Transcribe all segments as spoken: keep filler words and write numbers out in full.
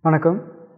வணக்கம்.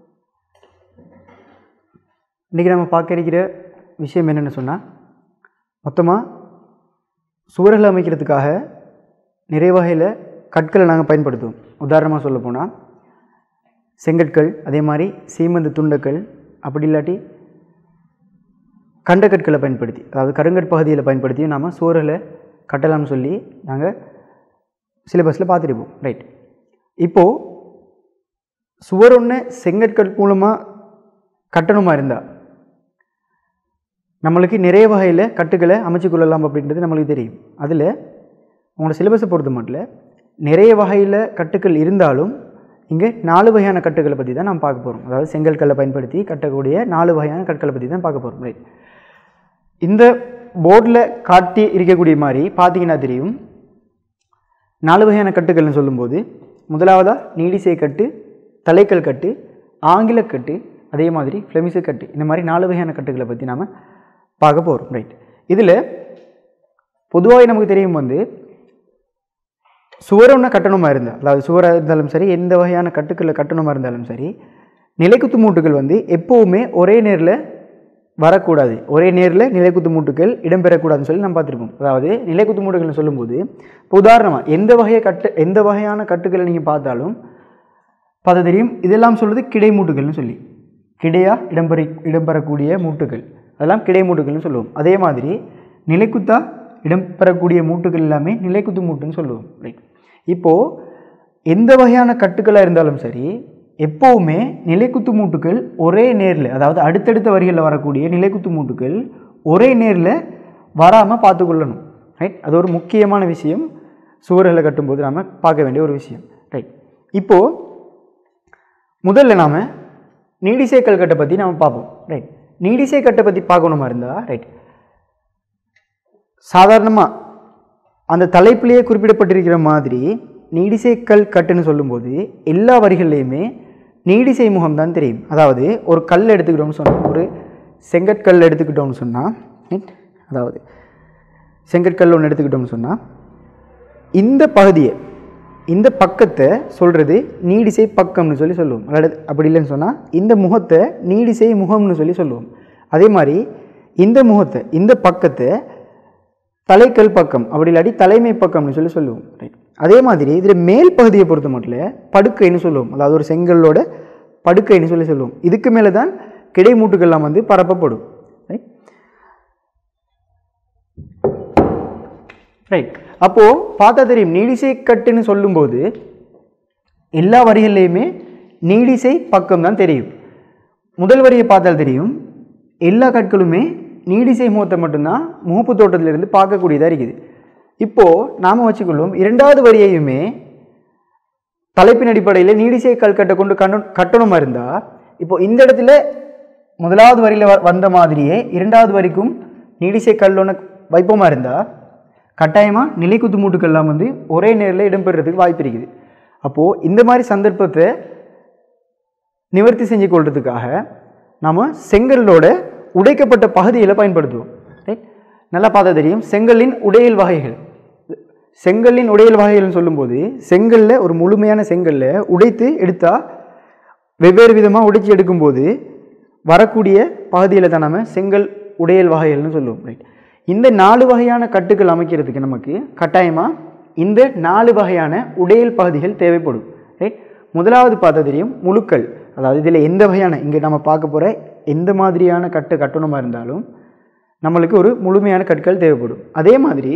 இன்றைக்கி நம்ம பார்க்க இருக்கிற விஷயம் என்னென்னு சொன்னால், மொத்தமாக சுவர்கள் அமைக்கிறதுக்காக நிறைய வகையில் கற்களை நாங்கள் பயன்படுத்துவோம். உதாரணமாக சொல்ல போனால் செங்கற்கள், அதே மாதிரி சீமந்து துண்டக்கல், அப்படி இல்லாட்டி கண்டக்கற்களை பயன்படுத்தி, அதாவது கருங்கற்பகுதியில் பயன்படுத்தி நாம் சுவர்களை கட்டலாம்னு சொல்லி நாங்கள் சிலபஸில் பார்த்துருப்போம். ரைட். இப்போது சுவர் ஒன்று செங்கற்கள் மூலமாக கட்டணுமா இருந்தால் நம்மளுக்கு நிறைய வகையில் கட்டுக்களை அமைச்சு கொள்ளலாம் அப்படின்றது நம்மளுக்கு தெரியும். அதில் உங்களோட சிலபஸை பொறுத்த மட்டும் நிறைய வகையில் கட்டுக்கள் இருந்தாலும் இங்கே நாலு வகையான கட்டுக்களை பற்றி தான் நாம் பார்க்க போகிறோம். அதாவது செங்கற்களை பயன்படுத்தி கட்டக்கூடிய நாலு வகையான கற்களை பற்றி தான் பார்க்க போகிறோம். ரைட். இந்த போர்டில் காட்டி இருக்கக்கூடிய மாதிரி பார்த்தீங்கன்னா தெரியும், நாலு வகையான கட்டுக்கள்னு சொல்லும்போது முதலாவதாக நீடிசை கட்டு, தலைக்கல் கட்டு, ஆங்கில கட்டு, அதே மாதிரி ஃப்ளெமிஷ் கட்டு, இந்த மாதிரி நாலு வகையான கட்டுக்களை பற்றி நாம் பார்க்க போகிறோம். ரைட். இதில் பொதுவாக நமக்கு தெரியும் வந்து சுவர் ஒன்று கட்டணமாக இருந்தால், அதாவது சுவராக இருந்தாலும் சரி, எந்த வகையான கட்டுக்களை கட்டணமாக இருந்தாலும் சரி, நிலைக்குத்து மூட்டுகள் வந்து எப்போவுமே ஒரே நேரில் வரக்கூடாது. ஒரே நேரில் நிலைக்குத்து மூட்டுகள் இடம்பெறக்கூடாதுன்னு சொல்லி நம்ம பார்த்துருப்போம். அதாவது நிலைக்குத்து மூட்டுகள்னு சொல்லும்போது இப்போ உதாரணமாக எந்த வகையை கட்டு எந்த வகையான கட்டுக்களை நீங்கள் பார்த்தாலும் பார்த்து தெரியும், இதெல்லாம் சொல்வது கிடை மூட்டுகள்னு சொல்லி, கிடையாக இடம்பெற இடம்பெறக்கூடிய மூட்டுகள், அதெல்லாம் கிடை மூட்டுகள்னு சொல்லுவோம். அதே மாதிரி நிலைக்குத்தா இடம்பெறக்கூடிய மூட்டுகள் எல்லாமே நிலைக்குத்து மூட்டுன்னு சொல்லுவோம். ரைட். இப்போது எந்த வகையான கட்டுக்களாக இருந்தாலும் சரி, எப்போவுமே நிலைக்குத்து மூட்டுகள் ஒரே நேரில், அதாவது அடுத்தடுத்த வரிகளில் வரக்கூடிய நிலைக்குத்து மூட்டுகள் ஒரே நேரில் வராமல் பார்த்துக்கொள்ளணும். ரைட். அது ஒரு முக்கியமான விஷயம், சுவர்களை கட்டும்போது நாம் பார்க்க வேண்டிய ஒரு விஷயம். ரைட். இப்போது முதல்ல நாம் நீடிசை கல்கட்டை பற்றி நாம் பார்ப்போம். ரைட். நீடிசை கட்டை பற்றி பார்க்கணுமா இருந்தால், ரைட், சாதாரணமாக அந்த தலைப்பிலேயே குறிப்பிடப்பட்டிருக்கிற மாதிரி நீடிசை கல் கட்டுன்னு சொல்லும்போது எல்லா வரிகள்லையுமே நீடிசை முகம் தான் தெரியும். அதாவது ஒரு கல் எடுத்துக்கிட்டோம்னு சொன்னால், ஒரு செங்கற்கல் எடுத்துக்கிட்டோம்னு சொன்னால், ரைட், அதாவது செங்கற்கல் ஒன்று எடுத்துக்கிட்டோம்னு சொன்னால் இந்த பகுதியை, இந்த பக்கத்தை சொல்கிறது நீடிசை பக்கம்னு சொல்லி சொல்லுவோம். அல்லது அப்படி இல்லைன்னு சொன்னால் இந்த முகத்தை நீடிசை முகம்னு சொல்லி சொல்லுவோம். அதே மாதிரி இந்த முகத்தை, இந்த பக்கத்தை தலைக்கல் பக்கம், அப்படி இல்லாட்டி தலைமை பக்கம்னு சொல்லி சொல்லுவோம். ரைட். அதே மாதிரி இதில் மேல் பகுதியை பொறுத்த மட்டும் படுக்கைன்னு சொல்லுவோம். அதாவது ஒரு செங்கல்லோட படுக்கைன்னு சொல்லி சொல்லுவோம். இதுக்கு மேலே தான் கிடை மூட்டுகள்லாம் வந்து பரப்பப்படும். ரைட். ரைட். அப்போது பார்த்தா தெரியும், நீடிசை கட்டுன்னு சொல்லும்போது எல்லா வரிகள்லையுமே நீடிசை பக்கம் தான் தெரியும். முதல் வரியை பார்த்தால் தெரியும், எல்லா கற்களுமே நீடிசை முகத்தை மட்டும்தான் முகப்பு தோட்டத்திலிருந்து பார்க்கக்கூடியதாக இருக்குது. இப்போது நாம் வச்சுக்கொள்ளும் இரண்டாவது வரியையுமே தலைப்பின் அடிப்படையில் நீடிசை கல் கட்டை கொண்டு கண்ணு கட்டணமாக இருந்தால், இப்போது இந்த இடத்துல முதலாவது வரியில் வந்த மாதிரியே இரண்டாவது வரிக்கும் நீடிசை கல் ஒன்று வைப்போமா இருந்தால் கட்டாயமாக நிலைக்குத்து மூட்டுக்கள்லாம் வந்து ஒரே நேரில் இடம்பெறதுக்கு வாய்ப்பு இருக்குது. அப்போது இந்த மாதிரி சந்தர்ப்பத்தை நிவர்த்தி செஞ்சு கொள்றதுக்காக நாம் செங்கல்லோட உடைக்கப்பட்ட பகுதியில் பயன்படுத்துவோம். ரைட். நல்லா பார்த்தா தெரியும், செங்கல்லின் உடையல் வகைகள். செங்கல்லின் உடையல் வகைகள்னு சொல்லும்போது செங்கல்ல ஒரு முழுமையான செங்கல்ல உடைத்து எடுத்தால் வெவ்வேறு விதமாக உடைச்சி எடுக்கும்போது வரக்கூடிய பகுதியில் தான் நம்ம செங்கல் உடையல் வகைகள்னு சொல்லுவோம். ரைட். இந்த நாலு வகையான கட்டுக்கள் அமைக்கிறதுக்கு நமக்கு கட்டாயமாக இந்த நாலு வகையான உடையல் பகுதிகள் தேவைப்படும். ரைட். முதலாவது பார்த்தா தெரியும் முழுக்கல். அதாவது இதில் எந்த வகையான, இங்கே நம்ம பார்க்க போகிற எந்த மாதிரியான கட்டு கட்டணமாக இருந்தாலும் நம்மளுக்கு ஒரு முழுமையான கற்கள் தேவைப்படும். அதே மாதிரி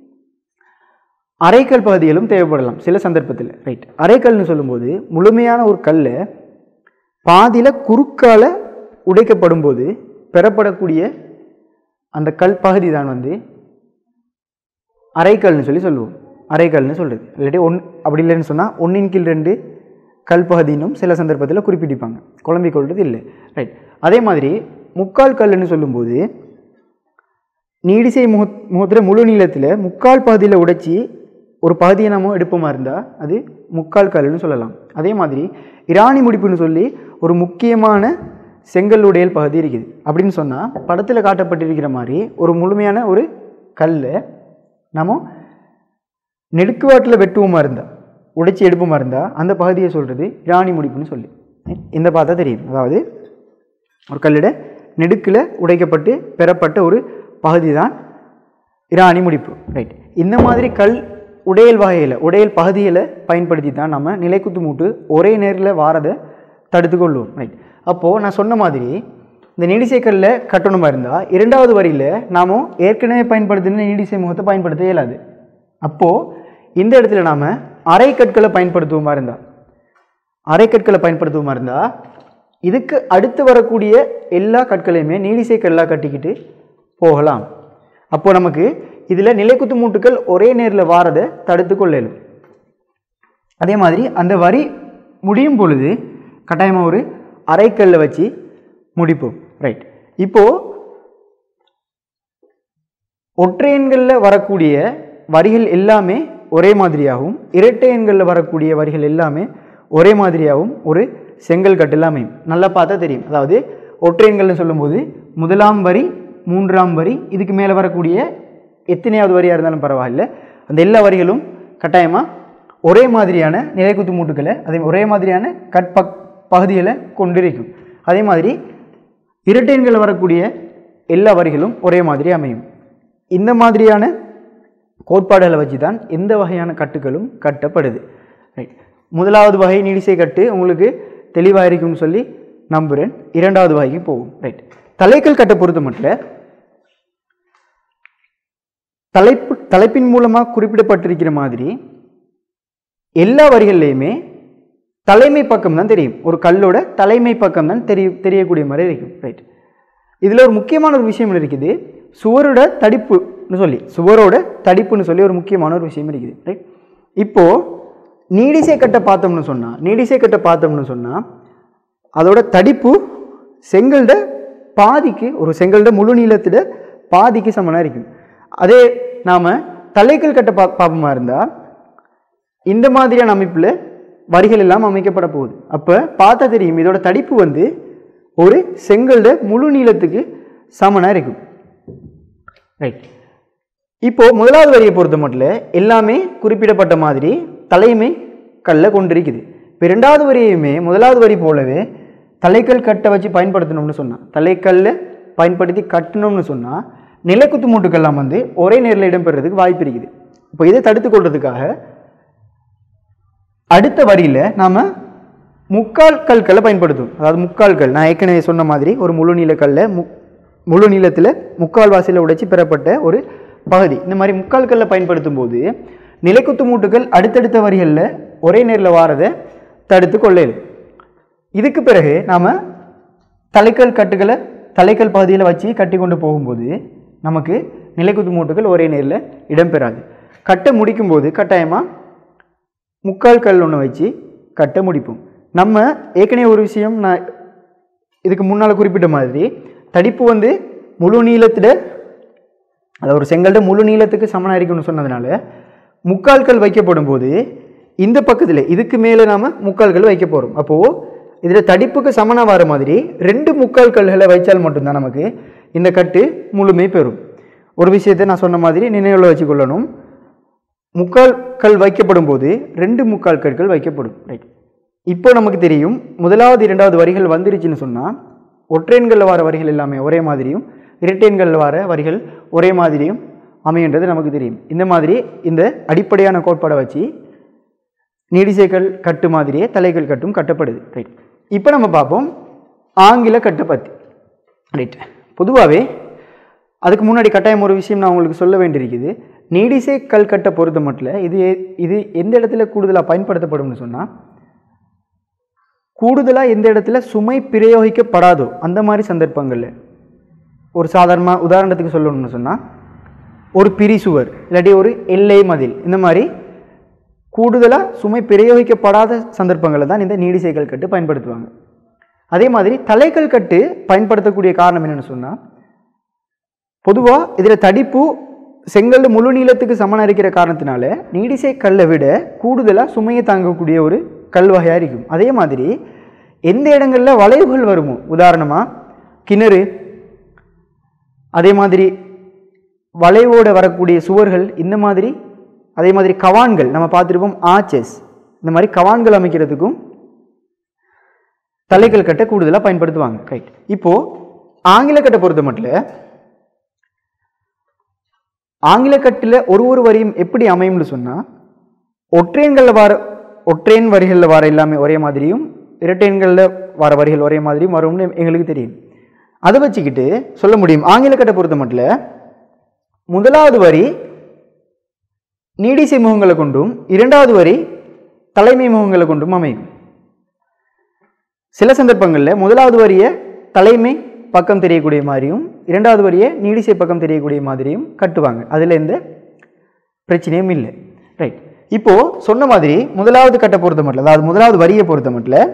அரைக்கல் பகுதிகளும் தேவைப்படலாம் சில சந்தர்ப்பத்தில். ரைட். அரைக்கல்னு சொல்லும்போது முழுமையான ஒரு கல்லை பாதியில் குறுக்கால உடைக்கப்படும் போது பெறப்படக்கூடிய அந்த கல் பகுதி தான் வந்து அரைக்கல்னு சொல்லி சொல்லுவோம். அரைக்கல்னு சொல்கிறது. இல்லாட்டி ஒன் அப்படி இல்லைன்னு சொன்னால் ஒன்றின் கீழ் ரெண்டு கல் பகுதினும் சில சந்தர்ப்பத்தில் குறிப்பிட்டிருப்பாங்க. குழம்பி கொள்வது இல்லை. ரைட். அதே மாதிரி முக்கால் கல்லுன்னு சொல்லும்போது நீடிசை முக முகத்தில் முழு நீளத்தில் முக்கால் பகுதியில் உடைச்சி ஒரு பகுதியை நம்ம எடுப்போமா இருந்தால் அது முக்கால் கல்லுன்னு சொல்லலாம். அதே மாதிரி இராணி முடிப்புன்னு சொல்லி ஒரு முக்கியமான செங்கல் உடையல் பகுதி இருக்குது. அப்படின்னு சொன்னால் படத்தில் காட்டப்பட்டிருக்கிற மாதிரி ஒரு முழுமையான ஒரு கல்லை நம்ம நெடுக்குவாட்டில் வெட்டுவோமா இருந்தால், உடைச்சி எடுப்போமா இருந்தால் அந்த பகுதியை சொல்கிறது இராணி முடிப்புன்னு சொல்லி. இந்த பார்த்தா தெரியும். அதாவது ஒரு கல்லிட நெடுக்கில் உடைக்கப்பட்டு பெறப்பட்ட ஒரு பகுதி தான் இராணி முடிப்பு. ரைட். இந்த மாதிரி கல் உடையல் வகையில் உடையல் பகுதிகளை பயன்படுத்தி தான் நம்ம நிலைக்குத்து மூட்டு ஒரே நேரில் வாரதை தடுத்து கொள்ளுவோம். ரைட். அப்போது நான் சொன்ன மாதிரி இந்த நீடிசைக்கல்லில் கட்டணமாக இருந்தால் இரண்டாவது வரியில் நாம் ஏற்கனவே பயன்படுத்தின நீடிசை முகத்தை பயன்படுத்த இயலாது. அப்போது இந்த இடத்துல நாம் அரை கற்களை பயன்படுத்துவோமா இருந்தால் அரைக்கற்களை பயன்படுத்துவோமா இருந்தால் இதுக்கு அடுத்து வரக்கூடிய எல்லா கற்களையுமே நீடிசை கல்லாக கட்டிக்கிட்டு போகலாம். அப்போ நமக்கு இதில் நிலைக்குத்து மூட்டுக்கள் ஒரே நேரில் வாரதை தடுத்து கொள்ளலும். அதே மாதிரி அந்த வரி முடியும் பொழுது கட்டாயமாக ஒரு அரைக்கல்லை வச்சு முடிப்போம். ரைட். இப்போது ஒற்றை எண்களில் வரக்கூடிய வரிகள் எல்லாமே ஒரே மாதிரியாகவும் இரட்டை எண்களில் வரக்கூடிய வரிகள் எல்லாமே ஒரே மாதிரியாகவும் ஒரு செங்கல் கட்டில் அமையும். நல்லா பார்த்தா தெரியும். அதாவது ஒற்றை எண்கள்னு சொல்லும்போது முதலாம் வரி மூன்றாம் வரி இதுக்கு மேலே வரக்கூடிய எத்தனையாவது வரியாக இருந்தாலும் பரவாயில்லை, அந்த எல்லா வரிகளும் கட்டாயமாக ஒரே மாதிரியான நிலைக்குத்து மூட்டுக்களை அதே ஒரே மாதிரியான கற்ப பகுதிகளை கொண்டிருக்கும். அதே மாதிரி இரட்டை எண்களில் வரக்கூடிய எல்லா வரிகளும் ஒரே மாதிரி அமையும். இந்த மாதிரியான கோட்பாடுகளை வச்சு தான் எந்த வகையான கட்டுகளும் கட்டப்படுது. ரைட். முதலாவது வகை நீடிசை கட்டு உங்களுக்கு தெளிவாக இருக்கும்னு சொல்லி நம்புகிறேன். இரண்டாவது வகைக்கு போகும். ரைட். தலைக்கல் கட்டை பொறுத்த மட்டும் தலைப்பு தலைப்பின் மூலமாக குறிப்பிடப்பட்டிருக்கிற மாதிரி எல்லா வரிகள்லையுமே தலைமை பக்கம் தான் தெரியும். ஒரு கல்லோட தலைமை பக்கம் தான் தெரிய தெரியக்கூடிய மாதிரி இருக்கும். ரைட். இதில் ஒரு முக்கியமான ஒரு விஷயம் இருக்குது. சுவரோட தடிப்புன்னு சொல்லி சுவரோட தடிப்புன்னு சொல்லி ஒரு முக்கியமான ஒரு விஷயம் இருக்குது. ரைட். இப்போது நீடிசை கட்டை பார்த்தோம்னு சொன்னால் நீடிசை கட்டை பார்த்தோம்னு சொன்னால் அதோட தடிப்பு செங்கல்ட பாதிக்கு ஒரு செங்கல்ட முழு நீளத்திட பாதிக்கு சமனாக இருக்கும். அதே நாம் தலைக்கல் கட்டை பா பார்ப்போமா இருந்தால் இந்த மாதிரியான அமைப்பில் வரிகள் எல்லாம் அமைக்கப்பட போகுது. அப்போ பார்த்தா தெரியும் இதோட தடிப்பு வந்து ஒரு செங்கல்ட முழு நீளத்துக்கு சமனாக இருக்கும். ரைட். இப்போது முதலாவது வரியை பொறுத்த மட்டும் எல்லாமே குறிப்பிடப்பட்ட மாதிரி தலைமை கல்லை கொண்டிருக்குது. இப்போ இரண்டாவது வரியுமே முதலாவது வரி போலவே தலைக்கல் கட்டை வச்சு பயன்படுத்தணும்னு சொன்னால் தலைக்கல்லை பயன்படுத்தி கட்டணும்னு சொன்னால் நிலைக்குத்து மூட்டுக்கெல்லாம் வந்து ஒரே நேரில் இடம்பெறதுக்கு வாய்ப்பு இருக்குது. இப்போ இதை தடுத்து கொள்றதுக்காக அடுத்த வரியில் நாம் முக்கால் கற்களை பயன்படுத்தும். அதாவது முக்கால் கல் நான் ஏற்கனவே சொன்ன மாதிரி ஒரு முழு நீள கல்லை மு முழு நீளத்தில் முக்கால் வாசியில் உடைச்சி பெறப்பட்ட ஒரு பகுதி. இந்த மாதிரி முக்கால் கல்லை பயன்படுத்தும் போது நிலைக்குத்து மூட்டுகள் அடுத்தடுத்த வரிகளில் ஒரே நேரில் வாரதை தடுத்து கொள்ளலும். இதுக்கு பிறகு நாம் தலைக்கல் கட்டுகளை தலைக்கல் பகுதியில் வச்சு கட்டி கொண்டு போகும்போது நமக்கு நிலைக்குத்து மூட்டுகள் ஒரே நேரில் இடம்பெறாது. கட்டை முடிக்கும்போது கட்டாயமாக முக்கால் கல் ஒன்று வச்சு கட்டை முடிப்போம். நம்ம ஏற்கனவே ஒரு விஷயம் நான் இதுக்கு முன்னால் குறிப்பிட்ட மாதிரி தடிப்பு வந்து முழு நீளத்திட அதாவது ஒரு செங்கல்ட முழு நீளத்துக்கு சமனாக இருக்குன்னு சொன்னதுனால முக்கால் கல் வைக்கப்படும் போது இந்த பக்கத்தில் இதுக்கு மேலே நாம் முக்கால் கல் வைக்க போகிறோம். அப்போது இதில் தடிப்புக்கு சமனாக வர மாதிரி ரெண்டு முக்கால் கல்களை வைச்சால் மட்டும்தான் நமக்கு இந்த கட்டு முழுமை பெறும். ஒரு விஷயத்தை நான் சொன்ன மாதிரி நினைவில் வச்சுக்கொள்ளணும். முக்கால் கல் வைக்கப்படும் போது ரெண்டு முக்கால் கற்கள் வைக்கப்படும். ரைட். இப்போ நமக்கு தெரியும் முதலாவது இரண்டாவது வரிகள் வந்துருச்சுன்னு சொன்னால் ஒற்றையன்களில் வர வரிகள் எல்லாமே ஒரே மாதிரியும் இரட்டையன்களில் வர வரிகள் ஒரே மாதிரியும் அமைகின்றது நமக்கு தெரியும். இந்த மாதிரி இந்த அடிப்படையான கோட்பாடை வச்சு நீடிசைக்கல் கட்டு மாதிரியே தலைக்கல் கட்டும் கட்டப்படுது. ரைட். இப்போ நம்ம பார்ப்போம் ஆங்கில கட்டை பற்றி. ரைட். பொதுவாகவே அதுக்கு முன்னாடி கட்டாயம் ஒரு விஷயம் நான் உங்களுக்கு சொல்ல வேண்டியிருக்குது. நீடிசை கல் கட்டை பொறுத்த மட்டும் இது இது எந்த இடத்துல கூடுதலாக பயன்படுத்தப்படும்னு சொன்னால் கூடுதலாக எந்த இடத்துல சுமை பிரயோகிக்கப்படாதோ அந்த மாதிரி சந்தர்ப்பங்களில் ஒரு சாதாரணமாக உதாரணத்துக்கு சொல்லணும்னு சொன்னால் ஒரு பிரிசுவர் இல்லாட்டி ஒரு எல்லை மதில் இந்த மாதிரி கூடுதலாக சுமை பிரயோகிக்கப்படாத சந்தர்ப்பங்களில் தான் இந்த நீடிசை கல் கட்டு பயன்படுத்துவாங்க. அதே மாதிரி தலைக்கல் கட்டு பயன்படுத்தக்கூடிய காரணம் என்னென்னு சொன்னால் பொதுவாக இதில் தடிப்பு செங்கல் முழு நீளத்துக்கு சமனாக இருக்கிற காரணத்தினால நீடிசை கல்லை விட கூடுதலாக சுமையை தாங்கக்கூடிய ஒரு கல் வகையாக இருக்கும். அதே மாதிரி எந்த இடங்களில் வளைவுகள் வருமோ உதாரணமாக கிணறு அதே மாதிரி வளைவோடு வரக்கூடிய சுவர்கள் இந்த மாதிரி அதே மாதிரி கவான்கள் நம்ம பார்த்துருப்போம் ஆர்ச்சஸ் இந்த மாதிரி கவான்கள் அமைக்கிறதுக்கும் தலைக்கல் கட்டை கூடுதலாக பயன்படுத்துவாங்க. ரைட். இப்போது ஆங்கில கட்டை பொறுத்த மட்டும் ஆங்கில கட்டில் ஒரு ஒரு வரியும் எப்படி அமையும்னு சொன்னால் ஒற்றையன்களில் வர ஒற்றையன் வரிகளில் வர எல்லாமே ஒரே மாதிரியும் இரட்டையன்களில் வர வரிகள் ஒரே மாதிரியும் வரும்னு எங்களுக்கு தெரியும். அதை வச்சுக்கிட்டு சொல்ல முடியும் ஆங்கில கட்டை பொறுத்த மட்டும் முதலாவது வரி நீடிசை முகங்களை கொண்டும் இரண்டாவது வரி தலைமை முகங்களை கொண்டும் அமையும். சில சந்தர்ப்பங்களில் முதலாவது வரியை தலைமை பக்கம் தெரியக்கூடிய மாதிரியும் இரண்டாவது வரியை நீடிசை பக்கம் தெரியக்கூடிய மாதிரியும் கட்டுவாங்க. அதில் எந்த பிரச்சனையும் இல்லை. ரைட். இப்போது சொன்ன மாதிரி முதலாவது கட்டை பொறுத்த மட்டும் அதாவது முதலாவது வரியை பொறுத்த மட்டும்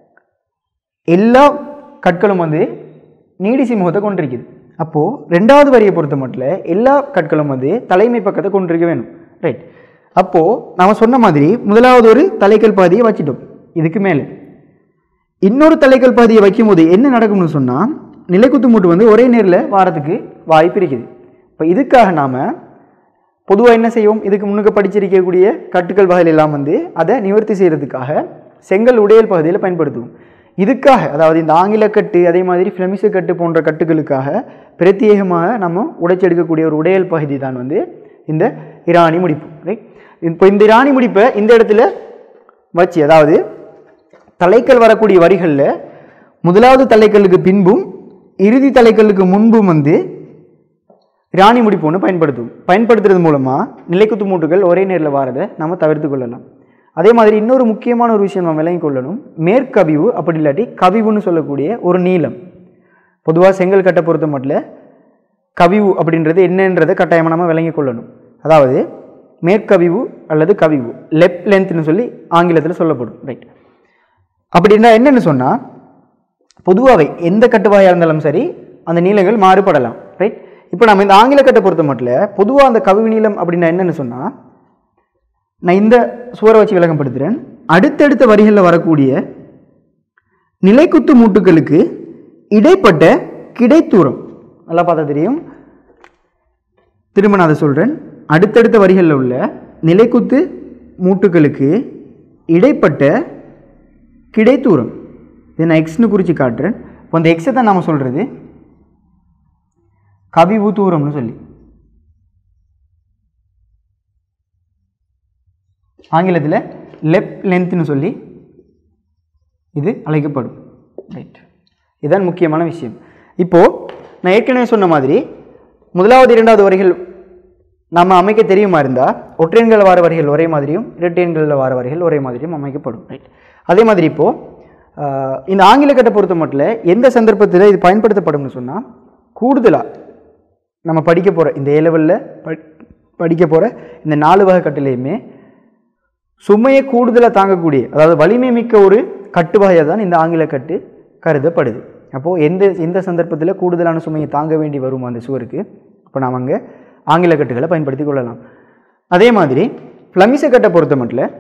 எல்லா கற்களும் வந்து நீடிசை முகத்தை கொண்டிருக்குது. அப்போது ரெண்டாவது வரியை பொறுத்த மட்டும் எல்லா கற்களும் வந்து தலைமை பக்கத்தை கொண்டிருக்க வேணும். ரைட். அப்போது நாம் சொன்ன மாதிரி முதலாவது ஒரு தலைக்கல் பாதியை வச்சிட்டோம். இதுக்கு மேலே இன்னொரு தலைக்கல் பாதியை வைக்கும்போது என்ன நடக்கும்னு சொன்னால் நிலைக்குத்து மூட்டு வந்து ஒரே நேரில் வாரத்துக்கு வாய்ப்பு இருக்குது. இப்போ இதுக்காக நாம் பொதுவாக என்ன செய்வோம், இதுக்கு முன்னுக்கு படிச்சிருக்கக்கூடிய கட்டுக்கள் வகைகள் எல்லாம் வந்து அதை நிவர்த்தி செய்கிறதுக்காக செங்கல் உடையல் பகுதியில் பயன்படுத்துவோம். இதுக்காக அதாவது இந்த ஆங்கில கட்டு அதே மாதிரி ஃப்ளெமிஷ் கட்டு போன்ற கட்டுகளுக்காக பிரத்யேகமாக நம்ம உடைச்செடுக்கக்கூடிய ஒரு உடையல் பகுதி தான் வந்து இந்த இராணி முடிப்பு. ரைட். இப்போ இந்த இராணி முடிப்பை இந்த இடத்துல வச்சு அதாவது தலைக்கல் வரக்கூடிய வரிகளில் முதலாவது தலைக்கல்லுக்கு பின்பும் இறுதி தலைக்கல்லுக்கு முன்பும் வந்து இராணி முடிப்பு ஒன்று பயன்படுத்துவோம். பயன்படுத்துறது மூலமாக நிலைக்குத்து மூட்டுகள் ஒரே நேரில் வாரதை நம்ம தவிர்த்து கொள்ளலாம். அதே மாதிரி இன்னொரு முக்கியமான ஒரு விஷயம் நம்ம விளங்கி கொள்ளணும். மேற்கவிவு அப்படி இல்லாட்டி கவிவுன்னு சொல்லக்கூடிய ஒரு நீளம். பொதுவாக செங்கல் கட்டை பொறுத்த மட்டும் கவிவு அப்படின்றது என்னன்றதை கட்டாயமாக நம்ம விளங்கி கொள்ளணும். அதாவது மேற்கவிவு அல்லது கவிவு லெஃப்ட் லென்த்னு சொல்லி ஆங்கிலத்தில் சொல்லப்படும். ரைட். அப்படின்னா என்னென்னு சொன்னால் பொதுவாகவே எந்த கட்டுவாயாக இருந்தாலும் சரி அந்த நீளங்கள் மாறுபடலாம். ரைட். இப்போ நம்ம இந்த ஆங்கில கட்டை பொறுத்த மட்டும் பொதுவாக அந்த கவிவு நீளம் அப்படின்னா என்னென்னு சொன்னால் நான் இந்த சுவரை வச்சு விளங்கப்படுத்துகிறேன். அடுத்தடுத்த வரிகளில் வரக்கூடிய நிலைக்குத்து மூட்டுகளுக்கு இடைப்பட்ட கிடைத்தூரம் நல்லா பார்த்தா தெரியும். திரும்ப நான் அதை சொல்கிறேன். அடுத்தடுத்த வரிகளில் உள்ள நிலைக்குத்து மூட்டுகளுக்கு இடைப்பட்ட கிடைத்தூரம் இதை நான் எக்ஸ்னு குறித்து காட்டுறேன். இப்போ அந்த எக்ஸை தான் நாம் சொல்கிறது கவிவு தூரம்னு சொல்லி ஆங்கிலத்தில் லெஃப்ட் லென்த்னு சொல்லி இது அழைக்கப்படும். ரைட். இதுதான் முக்கியமான விஷயம். இப்போது நான் ஏற்கனவே சொன்ன மாதிரி முதலாவது இரண்டாவது வரிகள் நம்ம அமைக்க தெரியுமா இருந்தால் ஒற்றையன்கள் வார வரிகள் ஒரே மாதிரியும் இரட்டையன்களில் வார வரிகள் ஒரே மாதிரியும் அமைக்கப்படும். ரைட். அதே மாதிரி இப்போது இந்த ஆங்கில கட்டை பொறுத்த மட்டும் எந்த சந்தர்ப்பத்தில் இது பயன்படுத்தப்படும்னு சொன்னால் கூடுதலாக நம்ம படிக்க போகிற இந்த ஏ லெவலில் படிக்க போகிற இந்த நாலு வகை கட்டிலையுமே சுமையை கூடுதலாக தாங்கக்கூடிய அதாவது வலிமை மிக்க ஒரு கட்டு வகையாக தான் இந்த ஆங்கில கட்டு கருதப்படுது. அப்போது எந்த எந்த சந்தர்ப்பத்தில் கூடுதலான சுமையை தாங்க வேண்டி வரும் அந்த சுவருக்கு அப்போ நாம் அங்கே ஆங்கில கட்டுகளை பயன்படுத்தி கொள்ளலாம். அதே மாதிரி ஃப்ளமிஷ் கட்டை பொறுத்த மட்டும்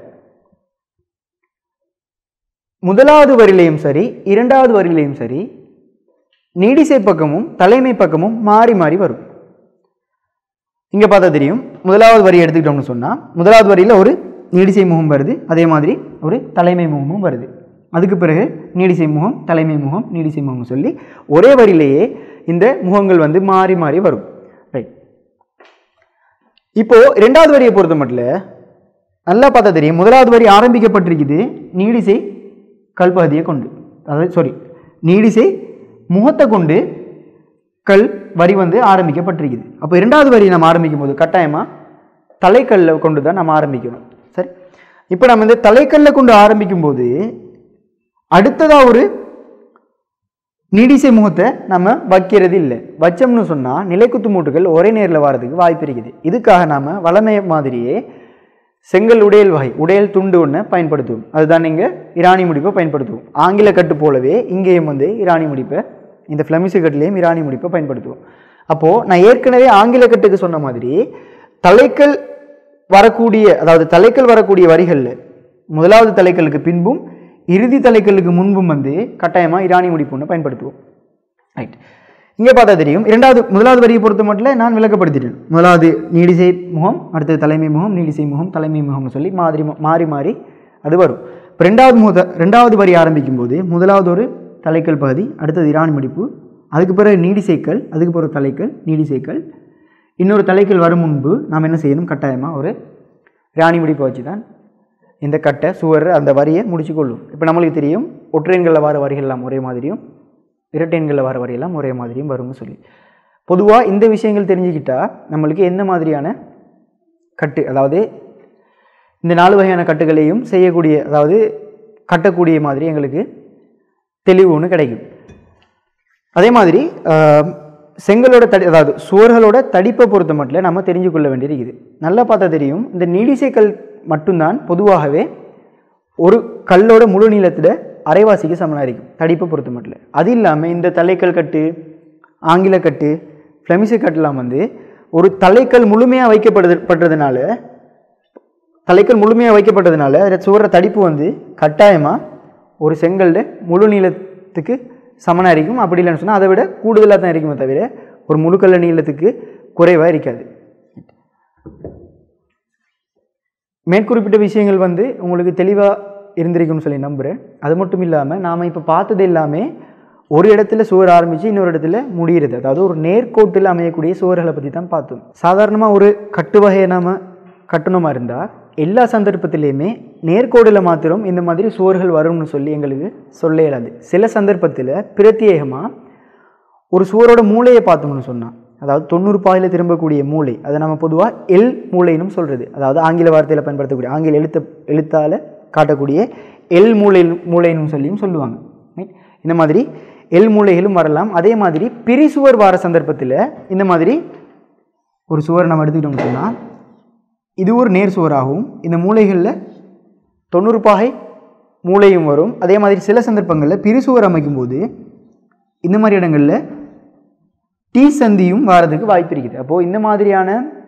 முதலாவது வரியிலையும் சரி இரண்டாவது வரியிலையும் சரி நீடிசை பக்கமும் தலைமை பக்கமும் மாறி மாறி வரும். இங்கே பார்த்தா தெரியும். முதலாவது வரி எடுத்துக்கிட்டோம்னு சொன்னால் முதலாவது வரியில் ஒரு நீடிசை முகம் வருது, அதே மாதிரி ஒரு தலைமை முகமும் வருது. அதுக்கு பிறகு நீடிசை முகம் தலைமை முகம் நீடிசை முகம் சொல்லி ஒரே வரியிலேயே இந்த முகங்கள் வந்து மாறி மாறி வரும். ரைட். இப்போது ரெண்டாவது வரியை பொறுத்த மட்டும் நல்லா பார்த்தா தெரியும். முதலாவது வரி ஆரம்பிக்கப்பட்டிருக்குது நீடிசை கல்பகுதியை கொண்டு அதாவது சாரி நீடிசை முகத்தை கொண்டு கல் வரி வந்து ஆரம்பிக்கப்பட்டிருக்குது. அப்போ இரண்டாவது வரி நம்ம ஆரம்பிக்கும் போது கட்டாயமாக தலைக்கல்லை கொண்டு தான் நம்ம ஆரம்பிக்கணும். சரி. இப்போ நம்ம இந்த தலைக்கல்லை கொண்டு ஆரம்பிக்கும் போது அடுத்ததாக ஒரு நீடிசை முகத்தை நம்ம வைக்கிறது இல்லை. வச்சோம்னு சொன்னால் நிலைக்குத்து மூட்டுகள் ஒரே நேரில் வர்றதுக்கு வாய்ப்பு இருக்குது. இதுக்காக நாம் வளமை மாதிரியே செங்கல் உடையல் வகை உடையல் துண்டு ஒன்று பயன்படுத்துவோம். அதுதான் நீங்கள் இராணி முடிப்பை பயன்படுத்துவோம். ஆங்கில கட்டு போலவே இங்கேயும் வந்து இராணி முடிப்பை இந்த ஃப்ளமிஷ் கட்டுலேயும் இராணி முடிப்பை பயன்படுத்துவோம். அப்போது நான் ஏற்கனவே ஆங்கில கட்டுக்கு சொன்ன மாதிரி தலைக்கல் வரக்கூடிய அதாவது தலைக்கல் வரக்கூடிய வரிகளில் முதலாவது தலைக்கல்லுக்கு பின்பும் இறுதி தலைக்கல்லுக்கு முன்பும் வந்து கட்டாயமாக இராணி முடிப்பு ஒன்று பயன்படுத்துவோம். ரைட். இங்கே பார்த்தா தெரியும். இரண்டாவது முதலாவது வரியை பொறுத்த மட்டும் நான் விளக்கப்படுத்திட்டேன். முதலாவது நீடிசை முகம், அடுத்தது தலைமை முகம், நீடிசை முகம், தலைமை முகம்னு சொல்லி மாதிரி மாறி மாறி அது வரும். ரெண்டாவது முத ரெண்டாவது வரி ஆரம்பிக்கும் போது முதலாவது ஒரு தலைக்கல் பகுதி, அடுத்தது இராணி மடிப்பு, அதுக்கு பிறகு நீடிசைக்கல், அதுக்கு பிறகு தலைக்கல் நீடிசைக்கல். இன்னொரு தலைக்கல் வரும் முன்பு நாம் என்ன செய்யணும், கட்டாயமாக ஒரு இராணி மடிப்பை வச்சு தான் இந்த கட்டை சுவர் அந்த வரியை முடிச்சு கொள்ளும். இப்போ நம்மளுக்கு தெரியும் ஒற்றையன்களில் வர வரிகள்லாம் ஒரே மாதிரியும் இரட்டையன்களில் வர வரியெல்லாம் ஒரே மாதிரியும் வரும்னு சொல்லி. பொதுவாக இந்த விஷயங்கள் தெரிஞ்சுக்கிட்டால் நம்மளுக்கு என்ன மாதிரியான கட்டு, அதாவது இந்த நாலு வகையான கட்டுகளையும் செய்யக்கூடிய, அதாவது கட்டக்கூடிய மாதிரி எங்களுக்கு தெளிவு ஒன்று கிடைக்கும். அதே மாதிரி செங்கலோட தடி, அதாவது சுவர்களோட தடிப்பை பொறுத்த மட்டும் நம்ம தெரிஞ்சு கொள்ள வேண்டியிருக்குது. நல்லா பார்த்தா தெரியும், இந்த நீடிசைக்கல் மட்டும்தான் பொதுவாகவே ஒரு கல்லோட முழு நீளத்தில் அரைவாசிக்கு சமனாக இருக்கும் தடிப்பை பொறுத்த மட்டும். அது இல்லாமல் இந்த தலைக்கல் கட்டு, ஆங்கில கட்டு, ஃப்ளெமிஷ் கட்டெலாம் வந்து ஒரு தலைக்கல் முழுமையாக வைக்கப்படுது பட்டதுனால தலைக்கல் முழுமையாக வைக்கப்பட்டதுனால அதில் சுவர தடிப்பு வந்து கட்டாயமாக ஒரு செங்கல்ல முழு நீளத்துக்கு சமனாக இருக்கும். அப்படி இல்லைன்னு சொன்னால் அதை விட கூடுதலாக தான் இருக்குமே தவிர ஒரு முழுக்கல்ல நீளத்துக்கு குறைவாக இருக்காது. மேற்குறிப்பிட்ட விஷயங்கள் வந்து உங்களுக்கு தெளிவாக இருந்திருக்கும்னு சொல்லி நம்புகிறேன். அது மட்டும் இல்லாமல் நாம் இப்போ பார்த்தது எல்லாமே ஒரு இடத்துல சுவர் ஆரம்பித்து இன்னொரு இடத்துல முடிகிறது, அதாவது ஒரு நேர்கோட்டில் அமையக்கூடிய சுவர்களை பற்றி தான் பார்த்தோம். சாதாரணமாக ஒரு கட்டு வகையை நாம் கட்டணமாக இருந்தால் எல்லா சந்தர்ப்பத்திலையுமே நேர்கோடில் மாத்திரம் இந்த மாதிரி சுவர்கள் வரும்னு சொல்லி எங்களுக்கு சொல்ல இயலாது. சில சந்தர்ப்பத்தில் பிரத்யேகமாக ஒரு சுவரோட மூளையை பார்த்தோம்னு சொன்னால், அதாவது தொண்ணூறு பாயில் திரும்பக்கூடிய மூளை, அதை நம்ம பொதுவாக எல் மூளைன்னு சொல்கிறது, அதாவது ஆங்கில வார்த்தையில் பயன்படுத்தக்கூடிய ஆங்கில எழுத்து எழுத்தால் காட்டக்கூடிய எல் மூளை மூளைன்னு சொல்லியும் சொல்லுவாங்க. இந்த மாதிரி எல் மூளைகளும் வரலாம். அதே மாதிரி பிரிசுவர் வார சந்தர்ப்பத்தில் இந்த மாதிரி ஒரு சுவர் நம்ம எடுத்துக்கிட்டோம்னு சொன்னால் இது ஒரு நேர் சுவராகவும் இந்த மூளைகளில் தொண்ணூறு பாகை மூளையும் வரும். அதே மாதிரி சில சந்தர்ப்பங்களில் பிரிசுவர் அமைக்கும் போது இந்த மாதிரி இடங்களில் டீ சந்தியும் வாரதுக்கு வாய்ப்பு இருக்குது. அப்போது இந்த மாதிரியான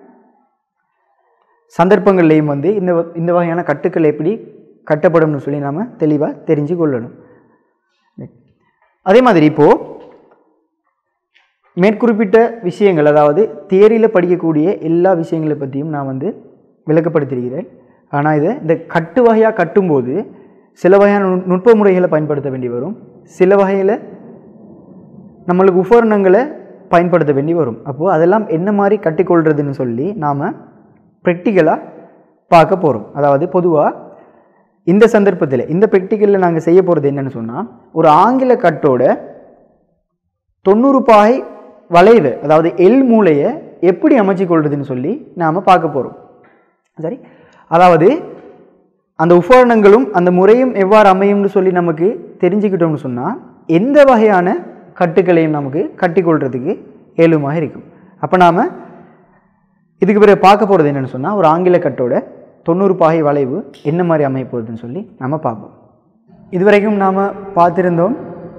சந்தர்ப்பங்கள்லையும் வந்து இந்த இந்த வகையான கட்டுக்கள் எப்படி கட்டப்படும்னு சொல்லி நாம் தெளிவாக தெரிஞ்சு கொள்ளணும். அதே மாதிரி இப்போது மேற்குறிப்பிட்ட விஷயங்கள், அதாவது தியரியில் படிக்கக்கூடிய எல்லா விஷயங்களை பற்றியும் நான் வந்து விளக்கப்படுத்தியிருக்கிறேன். ஆனால் இதை இந்த கட்டு வகையாக கட்டும்போது சில வகையான நுட்ப முறைகளை பயன்படுத்த வேண்டி வரும், சில வகையில் நம்மளுக்கு உபகரணங்களை பயன்படுத்த வேண்டி வரும். அப்போது அதெல்லாம் என்ன மாதிரி கட்டிக்கொள்கிறதுன்னு சொல்லி நாம் ப்ராக்டிக்கலாக பார்க்க போகிறோம். அதாவது பொதுவாக இந்த சந்தர்ப்பத்தில் இந்த ப்ராக்டிக்கலில் நாங்கள் செய்ய போகிறது என்னென்னு சொன்னால், ஒரு ஆங்கில கட்டோட தொண்ணூறு பாகை வளைவு, அதாவது எல் மூளையை எப்படி அமைச்சு கொள்றதுன்னு சொல்லி நாம் பார்க்க போகிறோம். சரி, அதாவது அந்த உபகரணங்களும் அந்த முறையும் எவ்வாறு அமையும்னு சொல்லி நமக்கு தெரிஞ்சுக்கிட்டோம்னு சொன்னால் எந்த வகையான கட்டுக்களையும் நமக்கு கட்டிக்கொள்றதுக்கு ஏழுமாக இருக்கும். அப்போ நாம் இதுக்கு பிறகு பார்க்க போகிறது என்னென்னு சொன்னால், ஒரு ஆங்கில கட்டோட தொண்ணூறு பாகை வளைவு என்ன மாதிரி அமைய போகுதுன்னு சொல்லி நம்ம பார்ப்போம். இதுவரைக்கும் நாம் பார்த்துருந்தோம்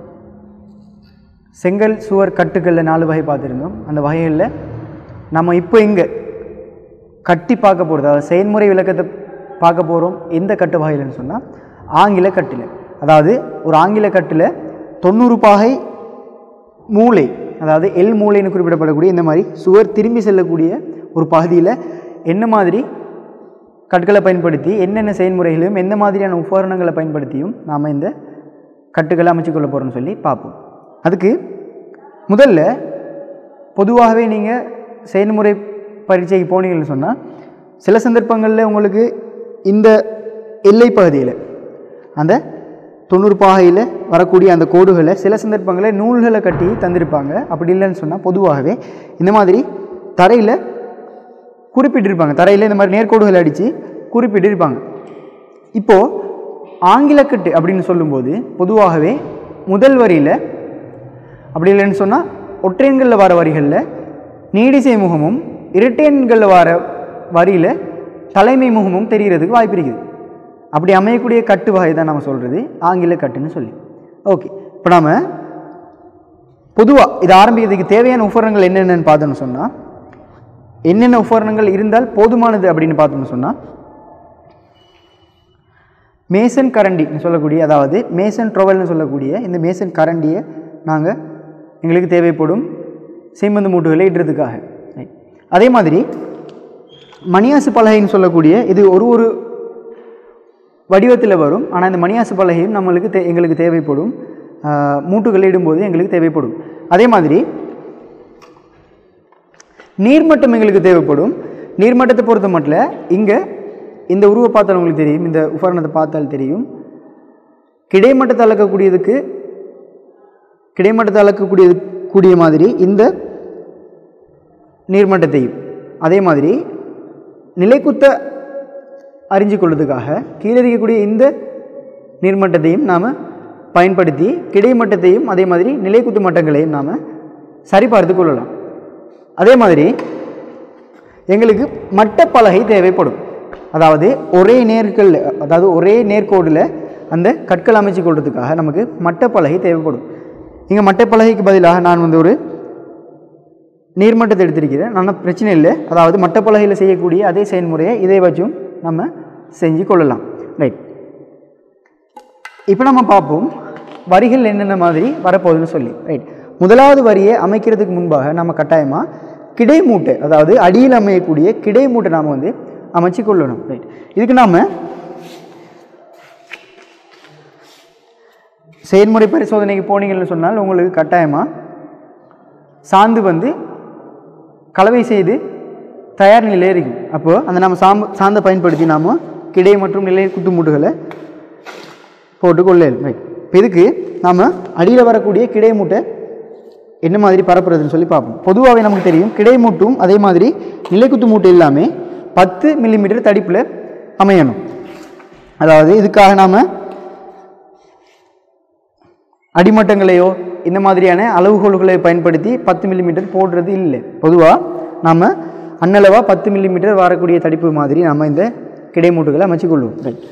செங்கல் சுவர் கட்டுக்களில் நாலு வகை பார்த்துருந்தோம். அந்த வகைகளில் நம்ம இப்போ இங்கே கட்டி பார்க்க போகிறது, அதாவது செயல்முறை விளக்கத்தை பார்க்க போகிறோம். எந்த கட்டு வகையில்னு சொன்னால் ஆங்கில கட்டில். அதாவது ஒரு ஆங்கில கட்டில் தொண்ணூறு பாகை மூளை, அதாவது எல் மூளைன்னு குறிப்பிடப்படக்கூடிய இந்த மாதிரி சுவர் திரும்பி செல்லக்கூடிய ஒரு பகுதியில் என்ன மாதிரி கட்டுக்களை பயன்படுத்தி என்னென்ன செயல்முறைகளையும் எந்த மாதிரியான உபகரணங்களை பயன்படுத்தியும் நாம் இந்த கட்டுக்களை அமைச்சு கொள்ள போகிறோம்னு சொல்லி பார்ப்போம். அதுக்கு முதல்ல பொதுவாகவே நீங்கள் செயல்முறை பரீட்சைக்கு போனீங்கன்னு சொன்னால் சில சந்தர்ப்பங்களில் உங்களுக்கு இந்த எல்லை பகுதியில் அந்த தொண்ணூறு பாகையில் வரக்கூடிய அந்த கோடுகளை சில சந்தர்ப்பங்களில் நூல்களை கட்டி தந்திருப்பாங்க. அப்படி இல்லைன்னு சொன்னால் பொதுவாகவே இந்த மாதிரி தரையில் குறிப்பிட்டிருப்பாங்க, தரையில் இந்த மாதிரி நேர்கோடுகள் அடித்து குறிப்பிட்டிருப்பாங்க. இப்போது ஆங்கிலக்கட்டு அப்படின்னு சொல்லும்போது பொதுவாகவே முதல் வரியில், அப்படி இல்லைன்னு சொன்னால் ஒற்றையன்களில் வர வரிகளில் நீடிசை முகமும் இரட்டையன்களில் வர வரியில் தலைமை முகமும் தெரிகிறதுக்கு வாய்ப்பு இருக்குது. அப்படி அமையக்கூடிய கட்டு வகை தான் நம்ம சொல்கிறது ஆங்கில கட்டுன்னு சொல்லி. ஓகே, இப்போ நாம் பொதுவாக இதை ஆரம்பிக்கிறதுக்கு தேவையான உபகரணங்கள் என்னென்னு பார்த்தோன்னு சொன்னால், என்னென்ன உபகரணங்கள் இருந்தால் போதுமானது அப்படின்னு பார்த்தோம்னு சொன்னால், மேசன் கரண்டின்னு சொல்லக்கூடிய, அதாவது மேசன் ட்ரோவல்னு சொல்லக்கூடிய இந்த மேசன் கரண்டியை நாங்கள் எங்களுக்கு தேவைப்படும் சீமந்து மூட்டுகளை இடுறதுக்காக. அதே மாதிரி மணியாசு பலகைன்னு சொல்லக்கூடிய, இது ஒரு ஒரு வடிவத்தில் வரும். ஆனால் இந்த மணியாசு பலகையும் நம்மளுக்கு தே எங்களுக்கு தேவைப்படும், மூட்டுகளை இடும்போது எங்களுக்கு தேவைப்படும். அதே மாதிரி நீர்மட்டம் எங்களுக்கு தேவைப்படும். நீர்மட்டத்தை பொறுத்த மட்டும் இங்கே இந்த உருவ பார்த்தால் உங்களுக்கு தெரியும், இந்த உபகரணத்தை பார்த்தால் தெரியும், கிடைமட்டத்தை அளக்கக்கூடியதுக்கு கிடைமட்டத்தை அளக்கக்கூடியது கூடிய மாதிரி இந்த நீர்மட்டத்தையும், அதே மாதிரி நிலைக்குத்த அறிஞ்சு கொள்வதற்காக கீழே இருக்கக்கூடிய இந்த நீர்மட்டத்தையும் நாம் பயன்படுத்தி கிடைமட்டத்தையும் அதே மாதிரி நிலைக்குத்து மட்டங்களையும் நாம் சரிபார்த்து கொள்ளலாம். அதே மாதிரி எங்களுக்கு மட்டப்பலகை தேவைப்படும். அதாவது ஒரே நேர்கள் அதாவது ஒரே நேர்கோடில் அந்த கற்கள் அமைச்சு கொள்வதற்காக நமக்கு மட்டப்பலகை தேவைப்படும். இங்கே மட்டப்பலகைக்கு பதிலாக நான் வந்து ஒரு நீர்மட்டத்தை எடுத்திருக்கிறேன். நான் பிரச்சனை இல்லை. அதாவது மட்டப்பலகையில் செய்யக்கூடிய அதே செயல்முறையை இதை வச்சும் நம்ம செஞ்சு கொள்ளலாம். ரைட், இப்போ நம்ம பார்ப்போம் வரிகள் என்னென்ன மாதிரி வரப்போகுதுன்னு சொல்லி. ரைட், முதலாவது வரியை அமைக்கிறதுக்கு முன்பாக நம்ம கட்டாயமாக கிடைமூட்டை, அதாவது அடியில் அமையக்கூடிய கிடைமூட்டை நாம் வந்து அமைச்சு கொள்ளணும். ரைட், இதுக்கு நாம் செயல்முறை பரிசோதனைக்கு போனீங்கன்னு சொன்னால் உங்களுக்கு கட்டாயமாக சாந்து வந்து கலவை செய்து தயார் நிலையில் இருக்கும். அப்போது அந்த நம்ம சாம்பு சாந்தை பயன்படுத்தி நாம் கிடை மற்றும் நிலை குத்து மூட்டுகளை போட்டுக்கொள்ளலாம். ரைட், இப்போ இதுக்கு நாம் அடியில் வரக்கூடிய கிடை மூட்டை என்ன மாதிரி பரப்புறதுன்னு சொல்லி பார்ப்போம். பொதுவாகவே நமக்கு தெரியும் கிடைமூட்டும் அதே மாதிரி நிலைக்குத்து மூட்டை எல்லாமே பத்து மில்லிமீட்டர் தடிப்பில் அமையணும். அதாவது இதுக்காக நாம் அடிமட்டங்களையோ இந்த மாதிரியான அளவுகோல்களை பயன்படுத்தி பத்து மில்லிமீட்டர் போடுறது இல்லை. பொதுவாக நாம் அன்னளவாக பத்து மில்லிமீட்டர் வரக்கூடிய தடிப்பு மாதிரி நம்ம இந்த கிடைமூட்டுகளை அமைச்சுக்கொள்வோம். ரைட்,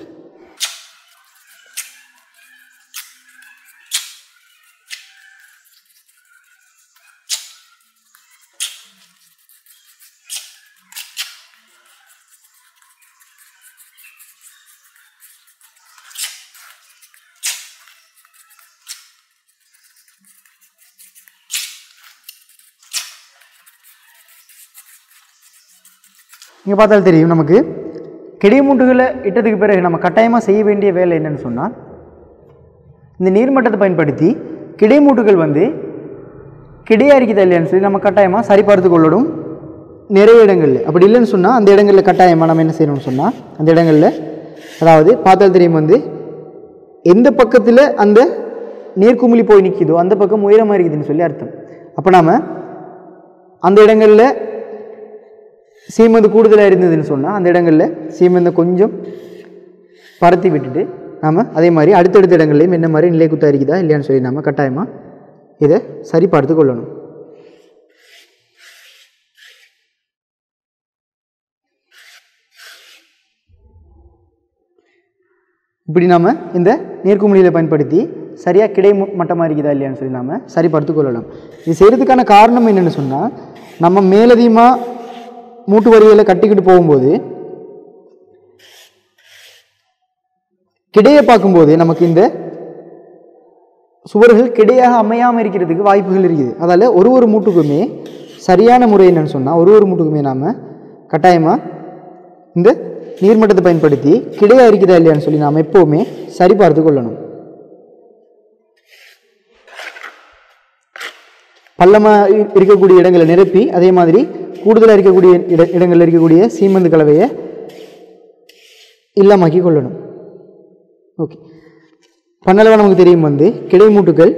இங்கே பார்த்தால் தெரியும் நமக்கு கிடைமூட்டுகளை இட்டதுக்கு பிறகு நம்ம கட்டாயமாக செய்ய வேண்டிய வேலை என்னென்னு சொன்னால் இந்த நீர்மட்டத்தை பயன்படுத்தி கிடைமூட்டுகள் வந்து கிடையா இருக்குது இல்லையான்னு சொல்லி நம்ம கட்டாயமாக சரிபார்த்து கொள்ளணும் நிறைய இடங்களில். அப்படி இல்லைன்னு சொன்னால் அந்த இடங்களில் கட்டாயமாக நம்ம என்ன செய்யணும்னு சொன்னால் அந்த இடங்களில் அதாவது பார்த்தால் தெரியும் வந்து எந்த பக்கத்தில் அந்த நேர்குமிழி போய் நிற்கிதோ அந்த பக்கம் உயரமாக இருக்குதுன்னு சொல்லி அர்த்தம். அப்போ நாம் அந்த இடங்களில் சீமந்து கூடுதலாக இருந்ததுன்னு சொன்னால் அந்த இடங்களில் சீமந்தை கொஞ்சம் பரத்தி விட்டுட்டு நாம் அதே மாதிரி அடுத்தடுத்த இடங்கள்லையும் என்ன மாதிரி நிலை குத்தா இருக்குதா இல்லையான்னு சொல்லி நாம் கட்டாயமாக இதை சரி பார்த்து கொள்ளணும். இப்படி நாம் இந்த நேர்குமிழியில் பயன்படுத்தி சரியாக கிடை மட்டமாக இருக்குதா இல்லையான்னு சொல்லி நாம் சரி பார்த்து கொள்ளலாம். இது செய்கிறதுக்கான காரணம் என்னென்னு சொன்னால் நம்ம மேலதிகமாக மூட்டு வரிகளை கட்டிக்கிட்டு போகும்போது கிடையை பார்க்கும்போது நமக்கு இந்த சுவர்கள் கிடையாக அமையாமல் இருக்கிறதுக்கு வாய்ப்புகள் இருக்குது. அதால் ஒரு ஒரு மூட்டுக்குமே சரியான முறை என்னன்னு சொன்னால் ஒரு ஒரு மூட்டுக்குமே நாம் கட்டாயமாக இந்த நீர்மட்டத்தை பயன்படுத்தி கிடையா இருக்குதா இல்லையான்னு சொல்லி நாம் எப்போவுமே சரி பார்த்து கொள்ளணும். பள்ளமாக இருக்கக்கூடிய இடங்களை நிரப்பி அதே மாதிரி கூடுதலாக இருக்கக்கூடிய இட இடங்களில் இருக்கக்கூடிய சீமந்து கலவையை இல்லாமக்கி கொள்ளணும். ஓகே, பண்ணளவாக நமக்கு தெரியும் வந்து கிடைமூட்டுகள்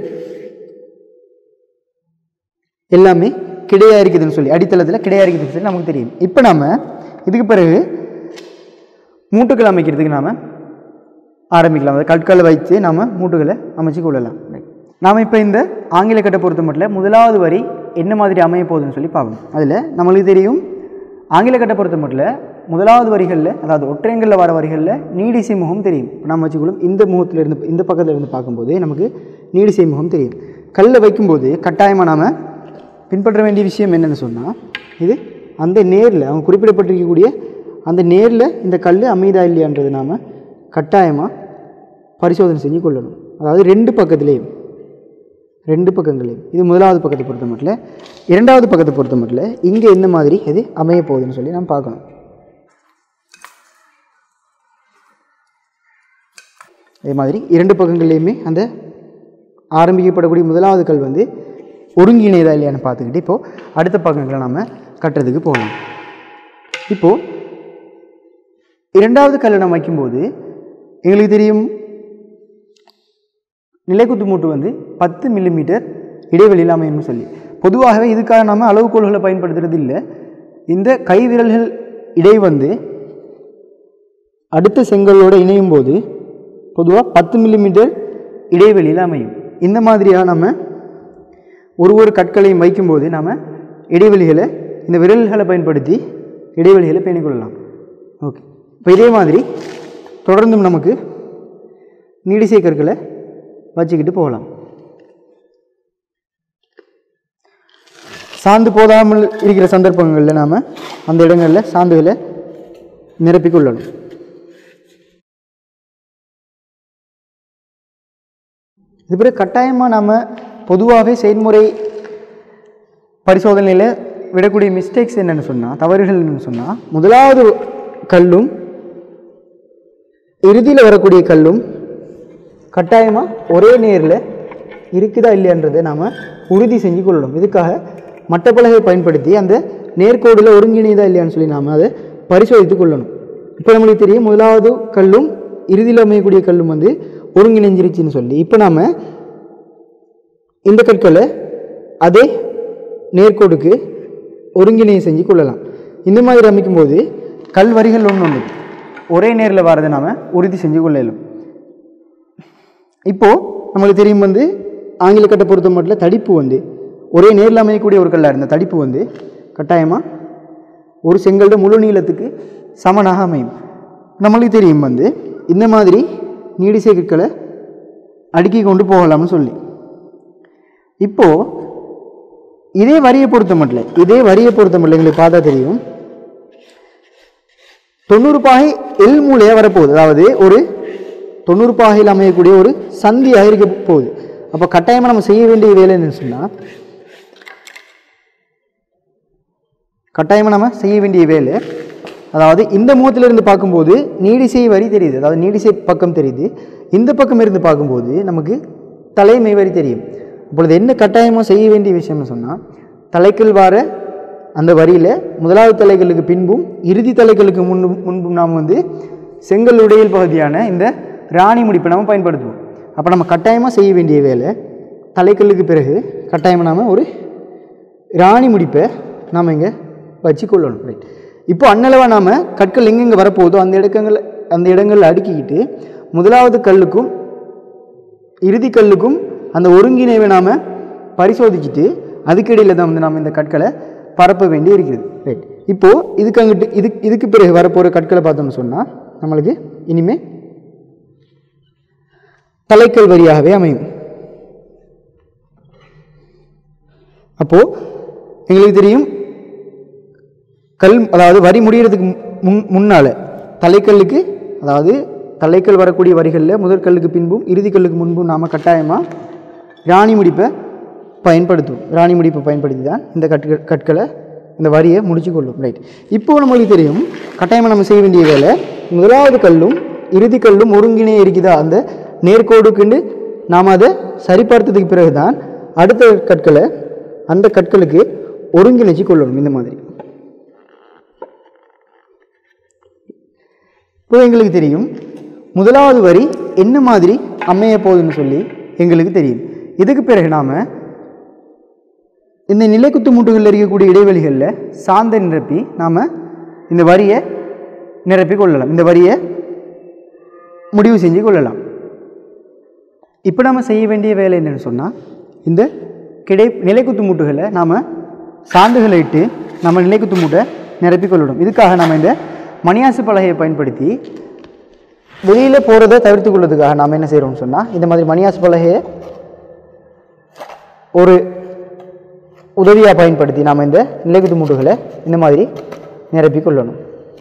எல்லாமே கிடையா இருக்குதுன்னு சொல்லி அடித்தளத்தில் கிடையா இருக்குதுன்னு சொல்லி நமக்கு தெரியும். இப்போ நாம் இதுக்கு பிறகு மூட்டுகள் அமைக்கிறதுக்கு நாம் ஆரம்பிக்கலாம். அதை கற்களை வைத்து நாம் மூட்டுகளை அமைச்சு கொள்ளலாம். நாம் இப்போ இந்த ஆங்கில கட்டை பொறுத்த மட்டும் முதலாவது வரி என்ன மாதிரி அமைய போகுதுன்னு சொல்லி பார்க்கணும். அதில் நம்மளுக்கு தெரியும் ஆங்கில கட்டை பொறுத்த மட்டும் முதலாவது வரிகளில் அதாவது ஒற்றையங்களில் வர வரிகளில் நீடிசை முகம் தெரியும். நம்ம வச்சுக்கொள்ளும் இந்த முகத்தில் இருந்து இந்த பக்கத்தில் இருந்து பார்க்கும்போது நமக்கு நீடிசை முகம் தெரியும். கல்லை வைக்கும்போது கட்டாயமாக நாம் பின்பற்ற வேண்டிய விஷயம் என்னென்னு சொன்னால் இது அந்த நேரில் அவங்க குறிப்பிடப்பட்டிருக்கக்கூடிய அந்த நேரில் இந்த கல் அமைதா இல்லையான்றது நாம் கட்டாயமாக பரிசோதனை செஞ்சு கொள்ளணும். அதாவது ரெண்டு பக்கத்துலேயும் ரெண்டு பக்கங்களையும் இது முதலாவது பக்கத்தை பொறுத்த மட்டும் இரண்டாவது பக்கத்தை பொறுத்த மட்டும் இங்கே என்ன மாதிரி இது அமைய போகுதுன்னு சொல்லி நாம் பார்க்கணும். அதே மாதிரி இரண்டு பக்கங்கள்லேயுமே அந்த ஆரம்பிக்கப்படக்கூடிய முதலாவது கல் வந்து ஒருங்கிணைதா இல்லையான்னு பார்த்துக்கிட்டு இப்போது அடுத்த பக்கங்களை நம்ம கட்டுறதுக்கு போகலாம். இப்போது இரண்டாவது கல்லை நம்ம வைக்கும்போது எங்களுக்கு தெரியும் நிலைக்குத்து மூட்டு வந்து பத்து மில்லிமீட்டர் இடைவெளியில் அமையணும்னு சொல்லி. பொதுவாகவே இதுக்காக நம்ம அளவுகோல்களை பயன்படுத்துறது இல்லை. இந்த கை விரல்கள் இடை வந்து அடுத்த செங்கலோடு இணையும் போது பொதுவாக பத்து மில்லிமீட்டர் இடைவெளியில் அமையும். இந்த மாதிரியாக நம்ம ஒரு ஒரு கற்களையும் வைக்கும்போது நாம் இடைவெளிகளை இந்த விரல்களை பயன்படுத்தி இடைவெளிகளை பேணிக்கொள்ளலாம். ஓகே, இப்போ இதே மாதிரி தொடர்ந்தும் நமக்கு நீடிசை கற்களை வச்சுக்கிட்டு போகலாம். சாந்து போதாமல் இருக்கிற சந்தர்ப்பங்களில் நாம் அந்த இடங்களில் சாந்துகளை நிரப்பிக்கொள்ளணும். இது பிறகு கட்டாயமாக நாம் பொதுவாகவே செயல்முறை பரிசோதனையில் விடக்கூடிய மிஸ்டேக்ஸ் என்னென்னு சொன்னால், தவறுகள் என்னென்னு சொன்னால், முதலாவது கல்லும் இறுதியில் வரக்கூடிய கல்லும் கட்டாயமாக ஒரே நேரில் இருக்குதா இல்லையான்றதை நாம் உறுதி செஞ்சு கொள்ளணும். இதுக்காக மட்டப்பலகை பயன்படுத்தி அந்த நேர்கோடில் ஒருங்கிணைதா இல்லையான்னு சொல்லி நாம் அதை பரிசோதித்து கொள்ளணும். இப்போ நம்மளுக்கு தெரியும் முதலாவது கல்லும் இறுதியில் அமையக்கூடிய கல்லும் வந்து ஒருங்கிணைஞ்சிருச்சுன்னு சொல்லி, இப்போ நாம் இந்த கற்களை அதே நேர்கோடுக்கு ஒருங்கிணை செஞ்சு கொள்ளலாம். இந்த மாதிரி அமைக்கும்போது கல் வரிகள் ஒன்று ஒன்று ஒரே நேரில் வரதை நாம் உறுதி செஞ்சு கொள்ளலாம். இப்போது நம்மளுக்கு தெரியும் வந்து ஆங்கில கட்டை பொறுத்த மட்டும் தடிப்பு வந்து ஒரே நேரில் அமையக்கூடிய ஒரு கல்லாக இருந்த தடிப்பு வந்து கட்டாயமாக ஒரு செங்கல்ட முழு நீளத்துக்கு சமனாக அமையும். நம்மளுக்கு தெரியும் வந்து இந்த மாதிரி நீடிசை கற்களை அடுக்கி கொண்டு போகலாம்னு சொல்லி. இப்போது இதே வரியை பொறுத்த மட்டும் இதே வரியை பொறுத்த மட்டும் எங்களுக்கு பார்த்தா தெரியும் தொண்ணூறு பாகை எல் மூலையாக வரப்போகுது. அதாவது ஒரு தொண்ணூறு பாகையில் அமையக்கூடிய ஒரு சந்தியாக இருக்க போகுது. அப்போ கட்டாயமாக நம்ம செய்ய வேண்டிய வேலை என்னன்னு சொன்னால், கட்டாயமாக நம்ம செய்ய வேண்டிய வேலை அதாவது இந்த முகத்திலிருந்து பார்க்கும்போது நீடிசை வரி தெரியுது, அதாவது நீடிசை பக்கம் தெரியுது. இந்த பக்கம் இருந்து பார்க்கும்போது நமக்கு தலைமை வரி தெரியும். அப்பொழுது என்ன கட்டாயமாக செய்ய வேண்டிய விஷயம்னு சொன்னால், தலைக்கல் வார அந்த வரியில் முதலாவது தலைகளுக்கு பின்பும் இறுதி தலைகளுக்கு முன்பும் முன்பும் நாம் வந்து செங்கல் உடையல் பகுதியான இந்த ராணி முடிப்பை நம்ம பயன்படுத்துவோம். அப்போ நம்ம கட்டாயமாக செய்ய வேண்டிய வேலை தலைக்கல்லுக்கு பிறகு கட்டாயமாக நாம் ஒரு ராணி முடிப்பை நாம் இங்கே வச்சு கொள்ளணும். ரைட், இப்போ அன்னளவாக நாம் கற்கள் எங்கெங்கே வரப்போதோ அந்த இடங்கள் அந்த இடங்களில் அடுக்கிக்கிட்டு முதலாவது கல்லுக்கும் இறுதி கல்லுக்கும் அந்த ஒருங்கிணைவை நாம் பரிசோதிச்சுட்டு அதுக்கிடையில் தான் வந்து நாம் இந்த கற்களை பரப்ப வேண்டி இருக்குது. ரைட், இப்போது இதுக்கு அங்கிட்டு இது இதுக்கு பிறகு வரப்போகிற கற்களை பார்த்தோம்னு சொன்னால் நம்மளுக்கு இனிமேல் தலைக்கல் வரியாகவே அமையும். அப்போது எங்களுக்கு தெரியும் கல் அதாவது வரி முடிகிறதுக்கு முன் முன்னால் தலைக்கல்லுக்கு அதாவது தலைக்கல் வரக்கூடிய வரிகளில் முதல் கல்லுக்கு பின்பும் இறுதி கல்லுக்கு முன்பும் நாம் கட்டாயமாக ராணி முடிப்பை பயன்படுத்துவோம். ராணி முடிப்பை பயன்படுத்தி தான் இந்த கற்க கற்களை இந்த வரியை முடிச்சு கொள்ளும். ரைட், இப்போது நம்மளுக்கு தெரியும் கட்டாயமாக நம்ம செய்ய வேண்டிய வேலை முதலாவது கல்லும் இறுதி கல்லும் ஒருங்கிணை இருக்குதா அந்த நேர்கோடுக்குண்டு நாம் அதை சரிபார்த்ததுக்கு பிறகு தான் அடுத்த கற்களை அந்த கற்களுக்கு ஒருங்கிணைச்சு கொள்ளணும். இந்த மாதிரி இப்போ எங்களுக்கு தெரியும் முதலாவது வரி என்ன மாதிரி அமைய போகுதுன்னு சொல்லி எங்களுக்கு தெரியும். இதுக்கு பிறகு நாம் இந்த நிலைக்குத்து மூட்டுகளில் இருக்கக்கூடிய இடைவெளிகளில் சாந்தை நிரப்பி நாம் இந்த வரியை நிரப்பி கொள்ளலாம், இந்த வரியை முடிவு செஞ்சு கொள்ளலாம். இப்போ நாம் செய்ய வேண்டிய வேலை என்னென்னு சொன்னால், இந்த கிடை நிலைக்குத்து மூட்டுகளை நாம் சாந்துகளை இட்டு நம்ம நிலைக்குத்து மூட்டை நிரப்பி கொள்ளணும். இதுக்காக நம்ம இந்த மணியாசு பலகையை பயன்படுத்தி வெளியில் போகிறத தவிர்த்து கொள்வதுக்காக நாம் என்ன செய்கிறோம்னு சொன்னால், இந்த மாதிரி மணியாசு பலகையை ஒரு உதவியாக பயன்படுத்தி நாம் இந்த நிலைக்குத்து மூட்டுகளை இந்த மாதிரி நிரப்பி கொள்ளணும்.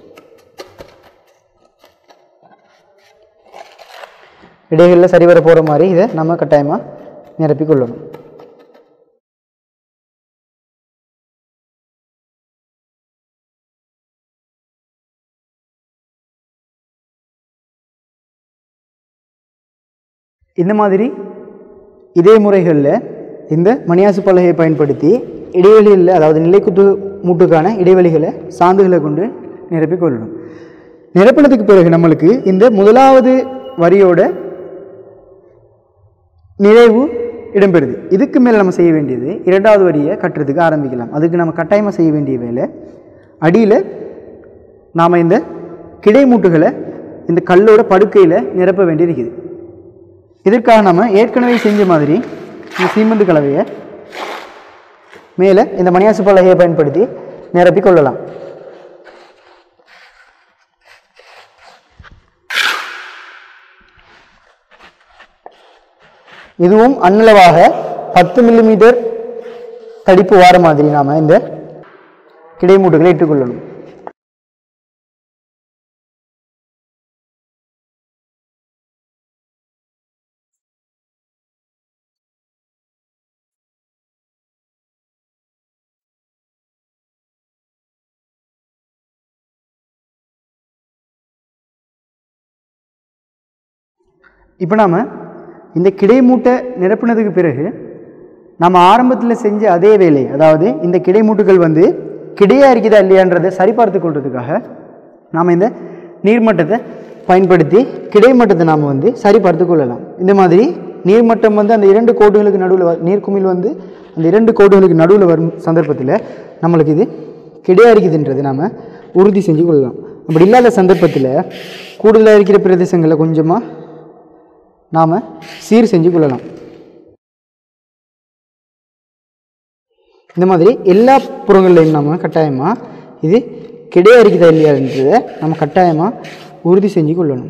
இடைகளில் சரிவர போகிற மாதிரி இதை நம்ம கட்டாயமாக நிரப்பி கொள்ளணும். இந்த மாதிரி இதே முறைகளில் இந்த மணியாசு பலகையை பயன்படுத்தி இடைவெளியில், அதாவது நிலைக்குத்து மூட்டுக்கான இடைவெளிகளை சாந்துகளை கொண்டு நிரப்பி கொள்ளணும். நிரப்பினதுக்கு பிறகு நம்மளுக்கு இந்த முதலாவது வரியோட நிறைவு இடம்பெறுது. இதுக்கு மேலே நம்ம செய்ய வேண்டியது இரண்டாவது வரியை கட்டுறதுக்கு ஆரம்பிக்கலாம். அதுக்கு நம்ம கட்டாயமாக செய்ய வேண்டிய வேலை, அடியில் நாம் இந்த கிடைமூட்டுகளை இந்த கல்லோட படுக்கையில் நிரப்ப வேண்டியிருக்குது. இதற்காக நம்ம ஏற்கனவே செஞ்ச மாதிரி இந்த சீமெந்து கலவையை மேலே இந்த மணியாசு பலகையை பயன்படுத்தி நிரப்பி கொள்ளலாம். இதுவும் அன்னளவாக பத்து மில்லிமீட்டர் தடிப்பு வார மாதிரி நாம் இந்த கிடைமூட்டுகளை இட்டுக்கொள்ளணும். இப்போ நாம் இந்த கிடைமூட்டை நிரப்பினதுக்கு பிறகு நம்ம ஆரம்பத்தில் செஞ்ச அதே வேலை, அதாவது இந்த கிடைமூட்டுகள் வந்து கிடையாக இருக்குதா இல்லையான்றதை சரிபார்த்து கொள்றதுக்காக நாம் இந்த நீர்மட்டத்தை பயன்படுத்தி கிடைமட்டத்தை நாம் வந்து சரிபார்த்து கொள்ளலாம். இந்த மாதிரி நீர்மட்டம் வந்து அந்த இரண்டு கோடுகளுக்கு நடுவில், நீர்க்குமிழ் வந்து அந்த இரண்டு கோடுகளுக்கு நடுவில் வரும் சந்தர்ப்பத்தில் நம்மளுக்கு இது கிடையாக இருக்குதுன்றது நாம் உறுதி செஞ்சு கொள்ளலாம். அப்படி இல்லாத சந்தர்ப்பத்தில் கூடுதலாக இருக்கிற பிரதேசங்களை கொஞ்சமாக நாம் சீர் செஞ்சு கொள்ளலாம். இந்த மாதிரி எல்லா புறங்கள்லையும் நாம் கட்டாயமாக இது கிடையா இருக்குதா இல்லையான்றதை நம்ம கட்டாயமாக உறுதி செஞ்சு கொள்ளணும்.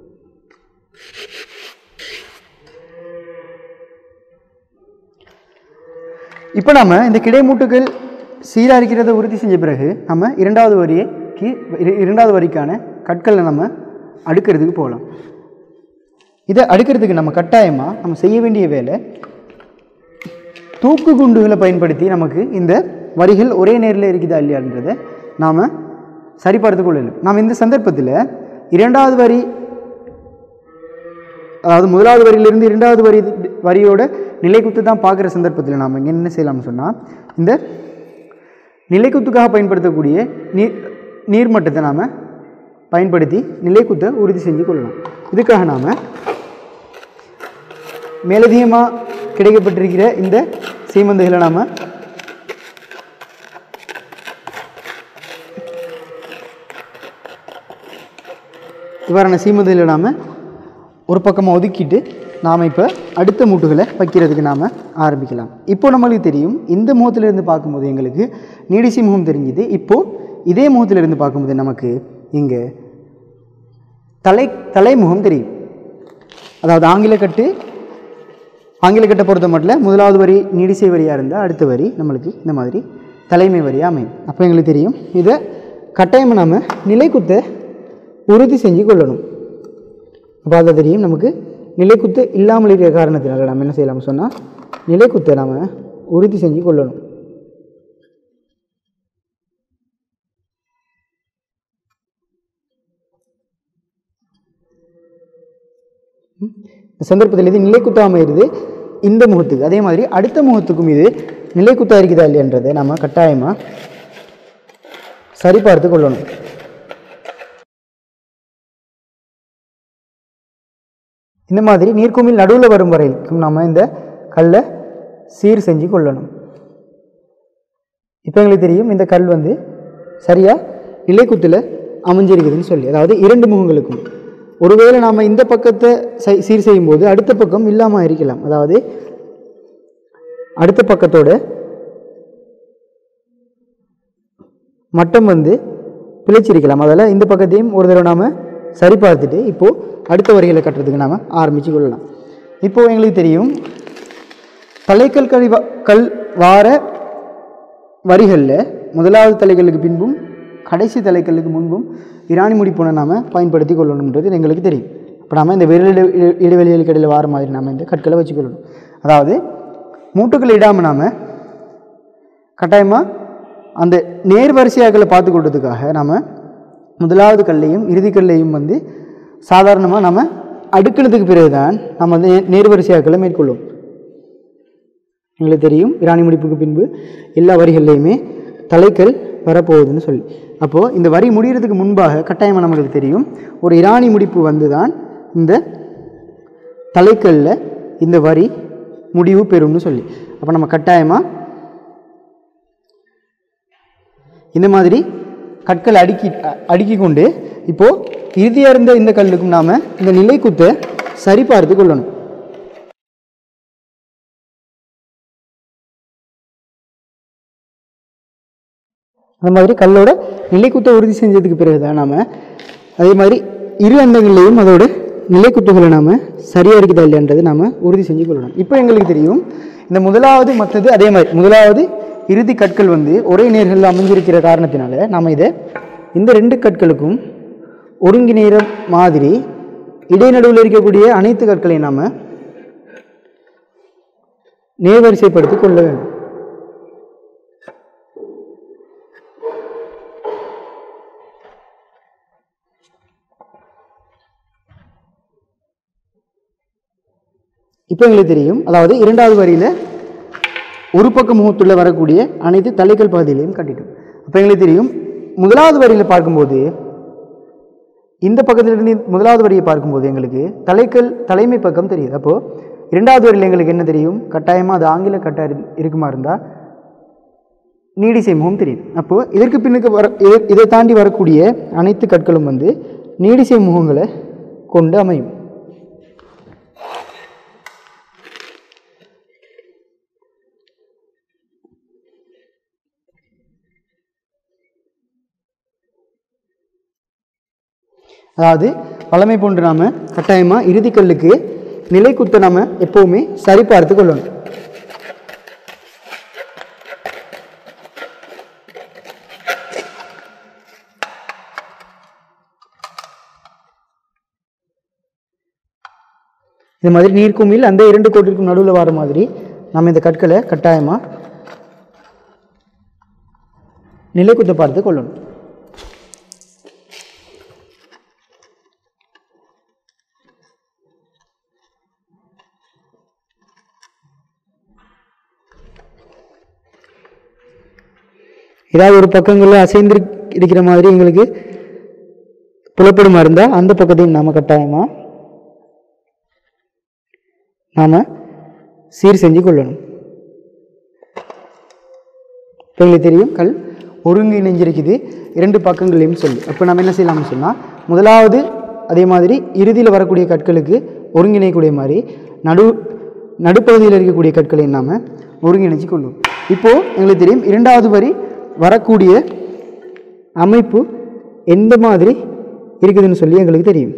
இப்போ நம்ம இந்த கிடைமூட்டுகள் சீராக இருக்கிறத உறுதி செஞ்ச பிறகு நம்ம இரண்டாவது வரிக்கு இரண்டாவது வரிக்கான கற்களை நம்ம அடுக்கிறதுக்கு போகலாம். இதை அடுக்கிறதுக்கு நம்ம கட்டாயமாக நம்ம செய்ய வேண்டிய வேலை, தூக்கு குண்டுகளை பயன்படுத்தி நமக்கு இந்த வரிகள் ஒரே நேரில் இருக்குதா இல்லையான்றதை நாம் சரிபார்த்து கொள்ளலாம். நாம் இந்த சந்தர்ப்பத்தில் இரண்டாவது வரி, அதாவது முதலாவது வரியிலிருந்து இரண்டாவது வரி வரியோட நிலைக்குத்து தான் பார்க்குற சந்தர்ப்பத்தில் நாம் இங்கே என்ன செய்யலாம்னு சொன்னால், இந்த நிலைக்குத்துக்காக பயன்படுத்தக்கூடிய நீர் நீர்மட்டத்தை நாம் பயன்படுத்தி நிலைக்குத்தை உறுதி செஞ்சு கொள்ளலாம். இதுக்காக நாம் மேலதிகமாக கிடைக்கப்பட்டிருக்கிற இந்த சீமந்துகளை நாம் இவ்வாறான சீமந்துகளை நாம் ஒரு பக்கமாக ஒதுக்கிட்டு நாம் இப்போ அடுத்த மூட்டுகளை வைக்கிறதுக்கு நாம் ஆரம்பிக்கலாம். இப்போ நம்மளுக்கு தெரியும், இந்த முகத்திலிருந்து பார்க்கும்போது எங்களுக்கு நீடிசி முகம் தெரிஞ்சுது. இப்போது இதே முகத்திலிருந்து பார்க்கும்போது நமக்கு இங்கே தலை தலைமுகம் தெரியும். அதாவது ஆங்கில கட்டு ஆங்கில கட்டை பொறுத்த மட்டும் முதலாவது வரி நீடிசை வரியாக இருந்தால் அடுத்த வரி நம்மளுக்கு இந்த மாதிரி தலைமை வரியாக அமையும். அப்போ எங்களுக்கு தெரியும், இதை கட்டாயமாக நாம் நிலைக்குத்தை உறுதி செஞ்சு கொள்ளணும். அப்போ அதை தெரியும், நமக்கு நிலைக்குத்து இல்லாமல் இருக்கிற காரணத்தினால நம்ம என்ன செய்யலாம்னு சொன்னால் நிலைக்குத்தை நாம் உறுதி செஞ்சு கொள்ளணும். இந்த சந்தர்ப்பத்தில் இது நிலைக்குத்தாக அமைகிறது இந்த முகத்துக்கு. அதே மாதிரி அடுத்த முகத்துக்கும் இது நிலைக்குத்தாக இருக்குதா இல்லையன்றதை நம்ம கட்டாயமாக சரிபார்த்து கொள்ளணும். இந்த மாதிரி நீர்க்குமிழ் நடுவில் வரும் வரைக்கும் நம்ம இந்த கல்லை சீர் செஞ்சு கொள்ளணும். இப்போ எங்களுக்கு தெரியும், இந்த கல் வந்து சரியாக நிலைக்குத்தில் அமைஞ்சிருக்குதுன்னு சொல்லி, அதாவது இரண்டு முகங்களுக்கும். ஒருவேளை நாம் இந்த பக்கத்தை சீர் செய்யும்போது அடுத்த பக்கம் இல்லாமல் இருக்கலாம். அதாவது அடுத்த பக்கத்தோட மட்டம் வந்து பிழைச்சிருக்கலாம். அதில் இந்த பக்கத்தையும் ஒரு தடவை நாம் சரி பார்த்துட்டு இப்போது அடுத்த வரிகளை கட்டுறதுக்கு நாம் ஆரம்பித்து கொள்ளலாம். இப்போது எங்களுக்கு தெரியும், தலைக்கல் கல் கல் வார வரிகளில் முதலாவது தலைகளுக்கு பின்பும் கடைசி தலைக்கல்லுக்கு முன்பும் இராணி முடிப்போனை நாம் பயன்படுத்தி கொள்ளணுன்றது எங்களுக்கு தெரியும். இப்போ நாம் இந்த விரல் இடைவெளிகளுக்கு இடையில் வார மாதிரி நாம் இந்த கற்களை வச்சுக்கொள்ளணும். அதாவது மூட்டுக்களை இடாமல் நாம் கட்டாயமாக அந்த நேர் வரிசையாக்களை பார்த்து கொள்றதுக்காக நாம் முதலாவது கல்லையும் இறுதி கல்லையும் வந்து சாதாரணமாக நம்ம அடுக்கினதுக்கு பிறகு தான் நம்ம வந்து நேர்வரிசையாக்களை மேற்கொள்ளும். எங்களுக்கு தெரியும் இராணி முடிப்புக்கு பின்பு எல்லா வரிகள்லையுமே தலைக்கல் வரப்போகுதுன்னு சொல்லி. அப்போது இந்த வரி முடிகிறதுக்கு முன்பாக கட்டாயமாக நம்மளுக்கு தெரியும் ஒரு இராணி முடிப்பு வந்து தான் இந்த தலைக்கல்ல இந்த வரி முடிவு பெறும்னு சொல்லி. அப்போ நம்ம கட்டாயமாக இந்த மாதிரி கற்களை அடுக்கி அடுக்கி கொண்டு இப்போது இறுதியாக இருந்த இந்த கல்லுக்கும் நாம் இந்த நிலைக்குத்தை சரி பார்த்து கொள்ளணும். அந்த மாதிரி கல்லோட நிலைக்குத்தை உறுதி செஞ்சதுக்கு பிறகு தான் நாம் அதே மாதிரி இரு அண்டங்கள்லையும் அதோட நிலைக்குத்துகளை நாம் சரியாக இருக்குதா இல்லைன்றது நாம் உறுதி செஞ்சு கொள்ளணும். இப்போ எங்களுக்கு தெரியும் இந்த முதலாவது மற்றது அதே மாதிரி முதலாவது இறுதி கற்கள் வந்து ஒரே நேர்களில் அமைஞ்சிருக்கிற காரணத்தினால நாம் இதை இந்த ரெண்டு கற்களுக்கும் ஒருங்கிணைகிற மாதிரி இடைநடுவில் இருக்கக்கூடிய அனைத்து கற்களையும் நாம் நேர்வரிசைப்படுத்தி கொள்ள வேண்டும். இப்போ எங்களுக்கு தெரியும் அதாவது இரண்டாவது வரியில் ஒரு பக்க முகத்துள்ள வரக்கூடிய அனைத்து தலைக்கல் பகுதியிலையும் கட்டிட்டோம். அப்போ எங்களுக்கு தெரியும் முதலாவது வரியில் பார்க்கும்போது இந்த பக்கத்திலிருந்து முதலாவது வரியை பார்க்கும்போது எங்களுக்கு தலைக்கல் தலைமை பக்கம் தெரியுது. அப்போது இரண்டாவது வரியில் எங்களுக்கு என்ன தெரியும் கட்டாயமாக அது ஆங்கில கட்டா இருக்குமா இருந்தால் நீடிசை முகம் தெரியும். அப்போது இதற்கு பின்னுக்கு வர இதை தாண்டி வரக்கூடிய அனைத்து கற்களும் வந்து நீடிசை முகங்களை கொண்டு அமையும். அதாவது பழமை போன்று நாம் கட்டாயமாக இறுதிக்கல்லுக்கு நிலைக்குத்தை நாம் எப்போவுமே சரி பார்த்து கொள்ளணும். இது மாதிரி நீர்க்குமில் அந்த இரண்டு கோட்டிற்கும் நடுவில் வர மாதிரி நம்ம இந்த கற்களை கட்டாயமாக நிலைக்குத்தை பார்த்து கொள்ளணும். ஏதாவது ஒரு பக்கங்களில் அசைந்து இருக்கிற மாதிரி எங்களுக்கு புலப்படுமா இருந்தால் அந்த பக்கத்தையும் நாம் கட்டாயமாக நாம் சீர் செஞ்சு கொள்ளணும். இப்போ எங்களுக்கு தெரியும் கல் ஒருங்கிணைஞ்சிருக்குது இரண்டு பக்கங்களையும் சொல்லி. அப்போ நம்ம என்ன செய்யலாம்னு சொன்னால் முதலாவது அதே மாதிரி இறுதியில் வரக்கூடிய கற்களுக்கு ஒருங்கிணைக்கூடிய மாதிரி நடு நடுப்பகுதியில் இருக்கக்கூடிய கற்களையும் நாம் ஒருங்கிணைச்சு கொள்ளுவோம். இப்போது எங்களுக்கு தெரியும் இரண்டாவது வரி வரக்கூடிய அமைப்பு எந்த மாதிரி இருக்குதுன்னு சொல்லி எங்களுக்கு தெரியும்.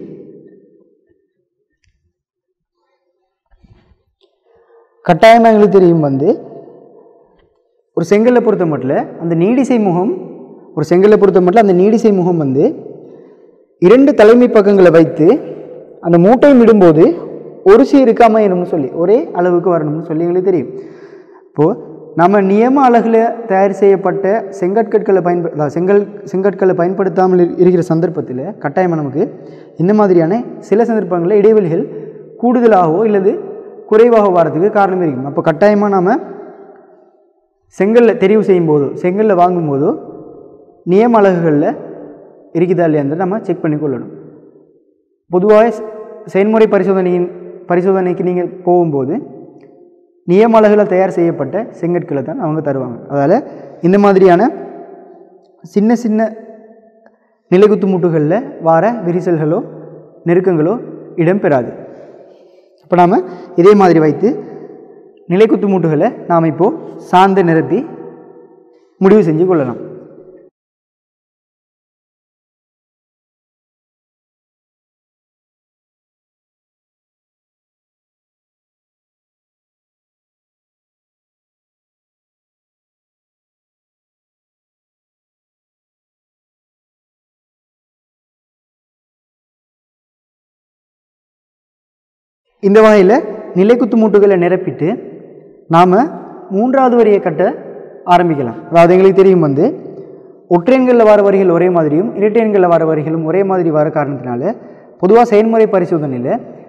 கட்டாயமாக எங்களுக்கு தெரியும் வந்து ஒரு செங்கல்லை பொறுத்த மட்டும் அந்த நீடிசை முகம் ஒரு செங்கல்லை பொறுத்த மட்டும் அந்த நீடிசை முகம் வந்து இரண்டு தலைமை பக்கங்களை வைத்து அந்த மூட்டையும் இடும்போது ஒரு சீருக்கு அமையணும்னு சொல்லி ஒரே அளவுக்கு வரணும்னு சொல்லி எங்களுக்கு தெரியும். இப்போது நம்ம நியம அலகில் தயார் செய்யப்பட்ட செங்கற்கற்களை பயன்ப செங்கல் செங்கற்களை பயன்படுத்தாமல் இருக்கிற சந்தர்ப்பத்தில் கட்டாயமாக நமக்கு இந்த மாதிரியான சில சந்தர்ப்பங்களில் இடைவெளிகள் கூடுதலாகவோ இல்லது குறைவாக வரதுக்கு காரணம் இருக்கும். அப்போ கட்டாயமாக நாம் செங்கல்ல தெரிவு செய்யும் போதோ செங்கல்ல வாங்கும்போதோ நியம அலகுகளில் இருக்குதா இல்லையான்னு நம்ம செக் பண்ணி கொள்ளணும். பொதுவாக செயல்முறை பரிசோதனையின் பரிசோதனைக்கு நீங்கள் போகும்போது நியம அலகுகளில் தயார் செய்யப்பட்ட செங்கற்களை தான் அவங்க தருவாங்க. அதால் இந்த மாதிரியான சின்ன சின்ன நிலைக்குத்து மூட்டுகளில் வார விரிசல்களோ நெருக்கங்களோ இடம்பெறாது. இப்போ நாம் இதே மாதிரி வைத்து நிலைக்குத்து மூட்டுகளை நாம் இப்போது சாந்து நிரப்பி முடிவு செஞ்சு கொள்ளலாம். இந்த வகையில் நிலைக்குத்து மூட்டுகளை நிரப்பிட்டு நாம் மூன்றாவது வரியை கட்ட ஆரம்பிக்கலாம். அதாவது எங்களுக்கு தெரியும் வந்து ஒற்றையன்களில் வர வரிகள் ஒரே மாதிரியும் இரட்டையன்களில் வர வரிகளும் ஒரே மாதிரி வர காரணத்தினால பொதுவாக செயல்முறை பரிசோதனையில்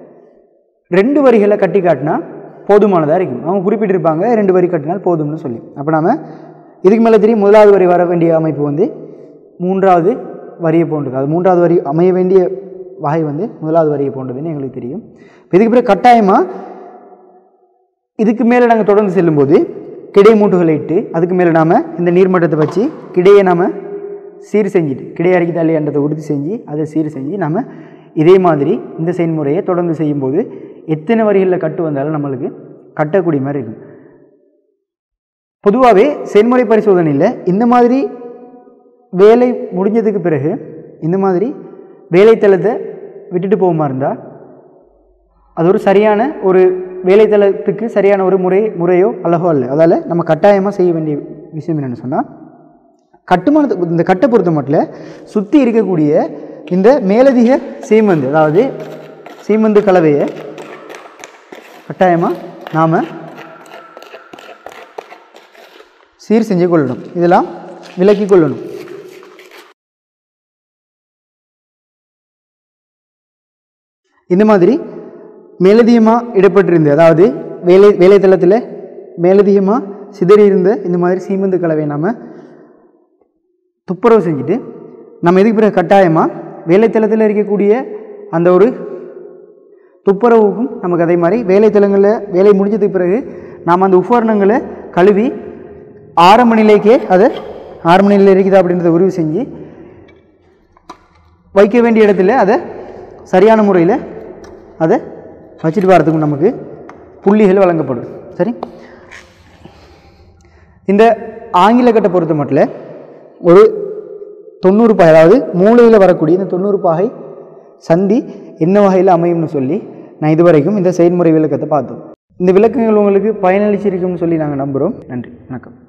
ரெண்டு வரிகளை கட்டி காட்டினா போதுமானதாக இருக்கும். அவங்க குறிப்பிட்டிருப்பாங்க ரெண்டு வரி கட்டினால் போதும்னு சொல்லி. அப்போ நாம் இதுக்கு மேலே தெரியும் முதலாவது வரி வர வேண்டிய அமைப்பு வந்து மூன்றாவது வரியை போன்றது. அது மூன்றாவது வரி அமைய வேண்டிய வகை வந்து முதலாவது வரியை போன்றதுன்னு எங்களுக்கு தெரியும். இதுக்கு பிறகு கட்டாயமாக இதுக்கு மேலே நாங்கள் தொடர்ந்து செல்லும்போது கிடை மூட்டுகளை இட்டு அதுக்கு மேலே நாம் இந்த நீர்மட்டத்தை வச்சு கிடையை நாம் சீர் செஞ்சுட்டு கிடை அரைக்குதா இல்லையான்றதை உறுதி செஞ்சு அதை சீர் செஞ்சு நாம் இதே மாதிரி இந்த செயல்முறையை தொடர்ந்து செய்யும்போது எத்தனை வரிகளில் கட்டு வந்தாலும் நம்மளுக்கு கட்டக்கூடிய மாதிரி இருக்கும். பொதுவாகவே செயல்முறை பரிசோதனையில் இந்த மாதிரி வேலை முடிஞ்சதுக்கு பிறகு இந்த மாதிரி வேலைத்தளத்தை விட்டுட்டு போகுமா இருந்தால் அது ஒரு சரியான ஒரு வேலைத்தளத்துக்கு சரியான ஒரு முறை முறையோ அழகோ அல்ல. அதால் நம்ம கட்டாயமாக செய்ய வேண்டிய விஷயம் என்னென்னு சொன்னால் கட்டுமானத்தை இந்த கட்டை பொறுத்த மட்டும் சுற்றி இருக்கக்கூடிய இந்த மேலதிக சீமந்து அதாவது சீமந்து கலவையை கட்டாயமாக நாம் சீர் செஞ்சு கொள்ளணும். இதெல்லாம் விலக்கி கொள்ளணும். இந்த மாதிரி மேலதிகமாக இடப்பட்டிருந்த அதாவது வேலை வேலைத்தளத்தில் மேலதிகமாக சிதறி இருந்த இந்த மாதிரி சீமந்து கலவையை நாம் துப்புரவு செஞ்சுட்டு நம்ம இதுக்கு பிறகு கட்டாயமாக வேலைத்தளத்தில் இருக்கக்கூடிய அந்த ஒரு துப்புரவுக்கும் நமக்கு அதே மாதிரி வேலைத்தளங்களில் வேலை முடிஞ்சதுக்கு பிறகு நாம் அந்த உபகரணங்களை கழுவி ஆரம்ப நிலைக்கே அதை ஆரம்ப நிலையில் இருக்குதா அப்படின்றத உறுதி செஞ்சு வைக்க வேண்டிய இடத்துல அதை சரியான முறையில் அதை வச்சுட்டு வரதுக்கும் நமக்கு புள்ளிகள் வழங்கப்படும். சரி, இந்த ஆங்கில கட்டை பொறுத்த மட்டும் ஒரு தொண்ணூறு பாகை அதாவது மூளையில் வரக்கூடிய இந்த தொண்ணூறு பாகை சந்தி என்ன வகையில் அமையும்னு சொல்லி நான் இதுவரைக்கும் இந்த செயல்முறை விளக்கத்தை பார்த்தோம். இந்த விளக்கங்கள் உங்களுக்கு பயனளிச்சிருக்கும்னு சொல்லி நாங்கள் நம்புகிறோம். நன்றி, வணக்கம்.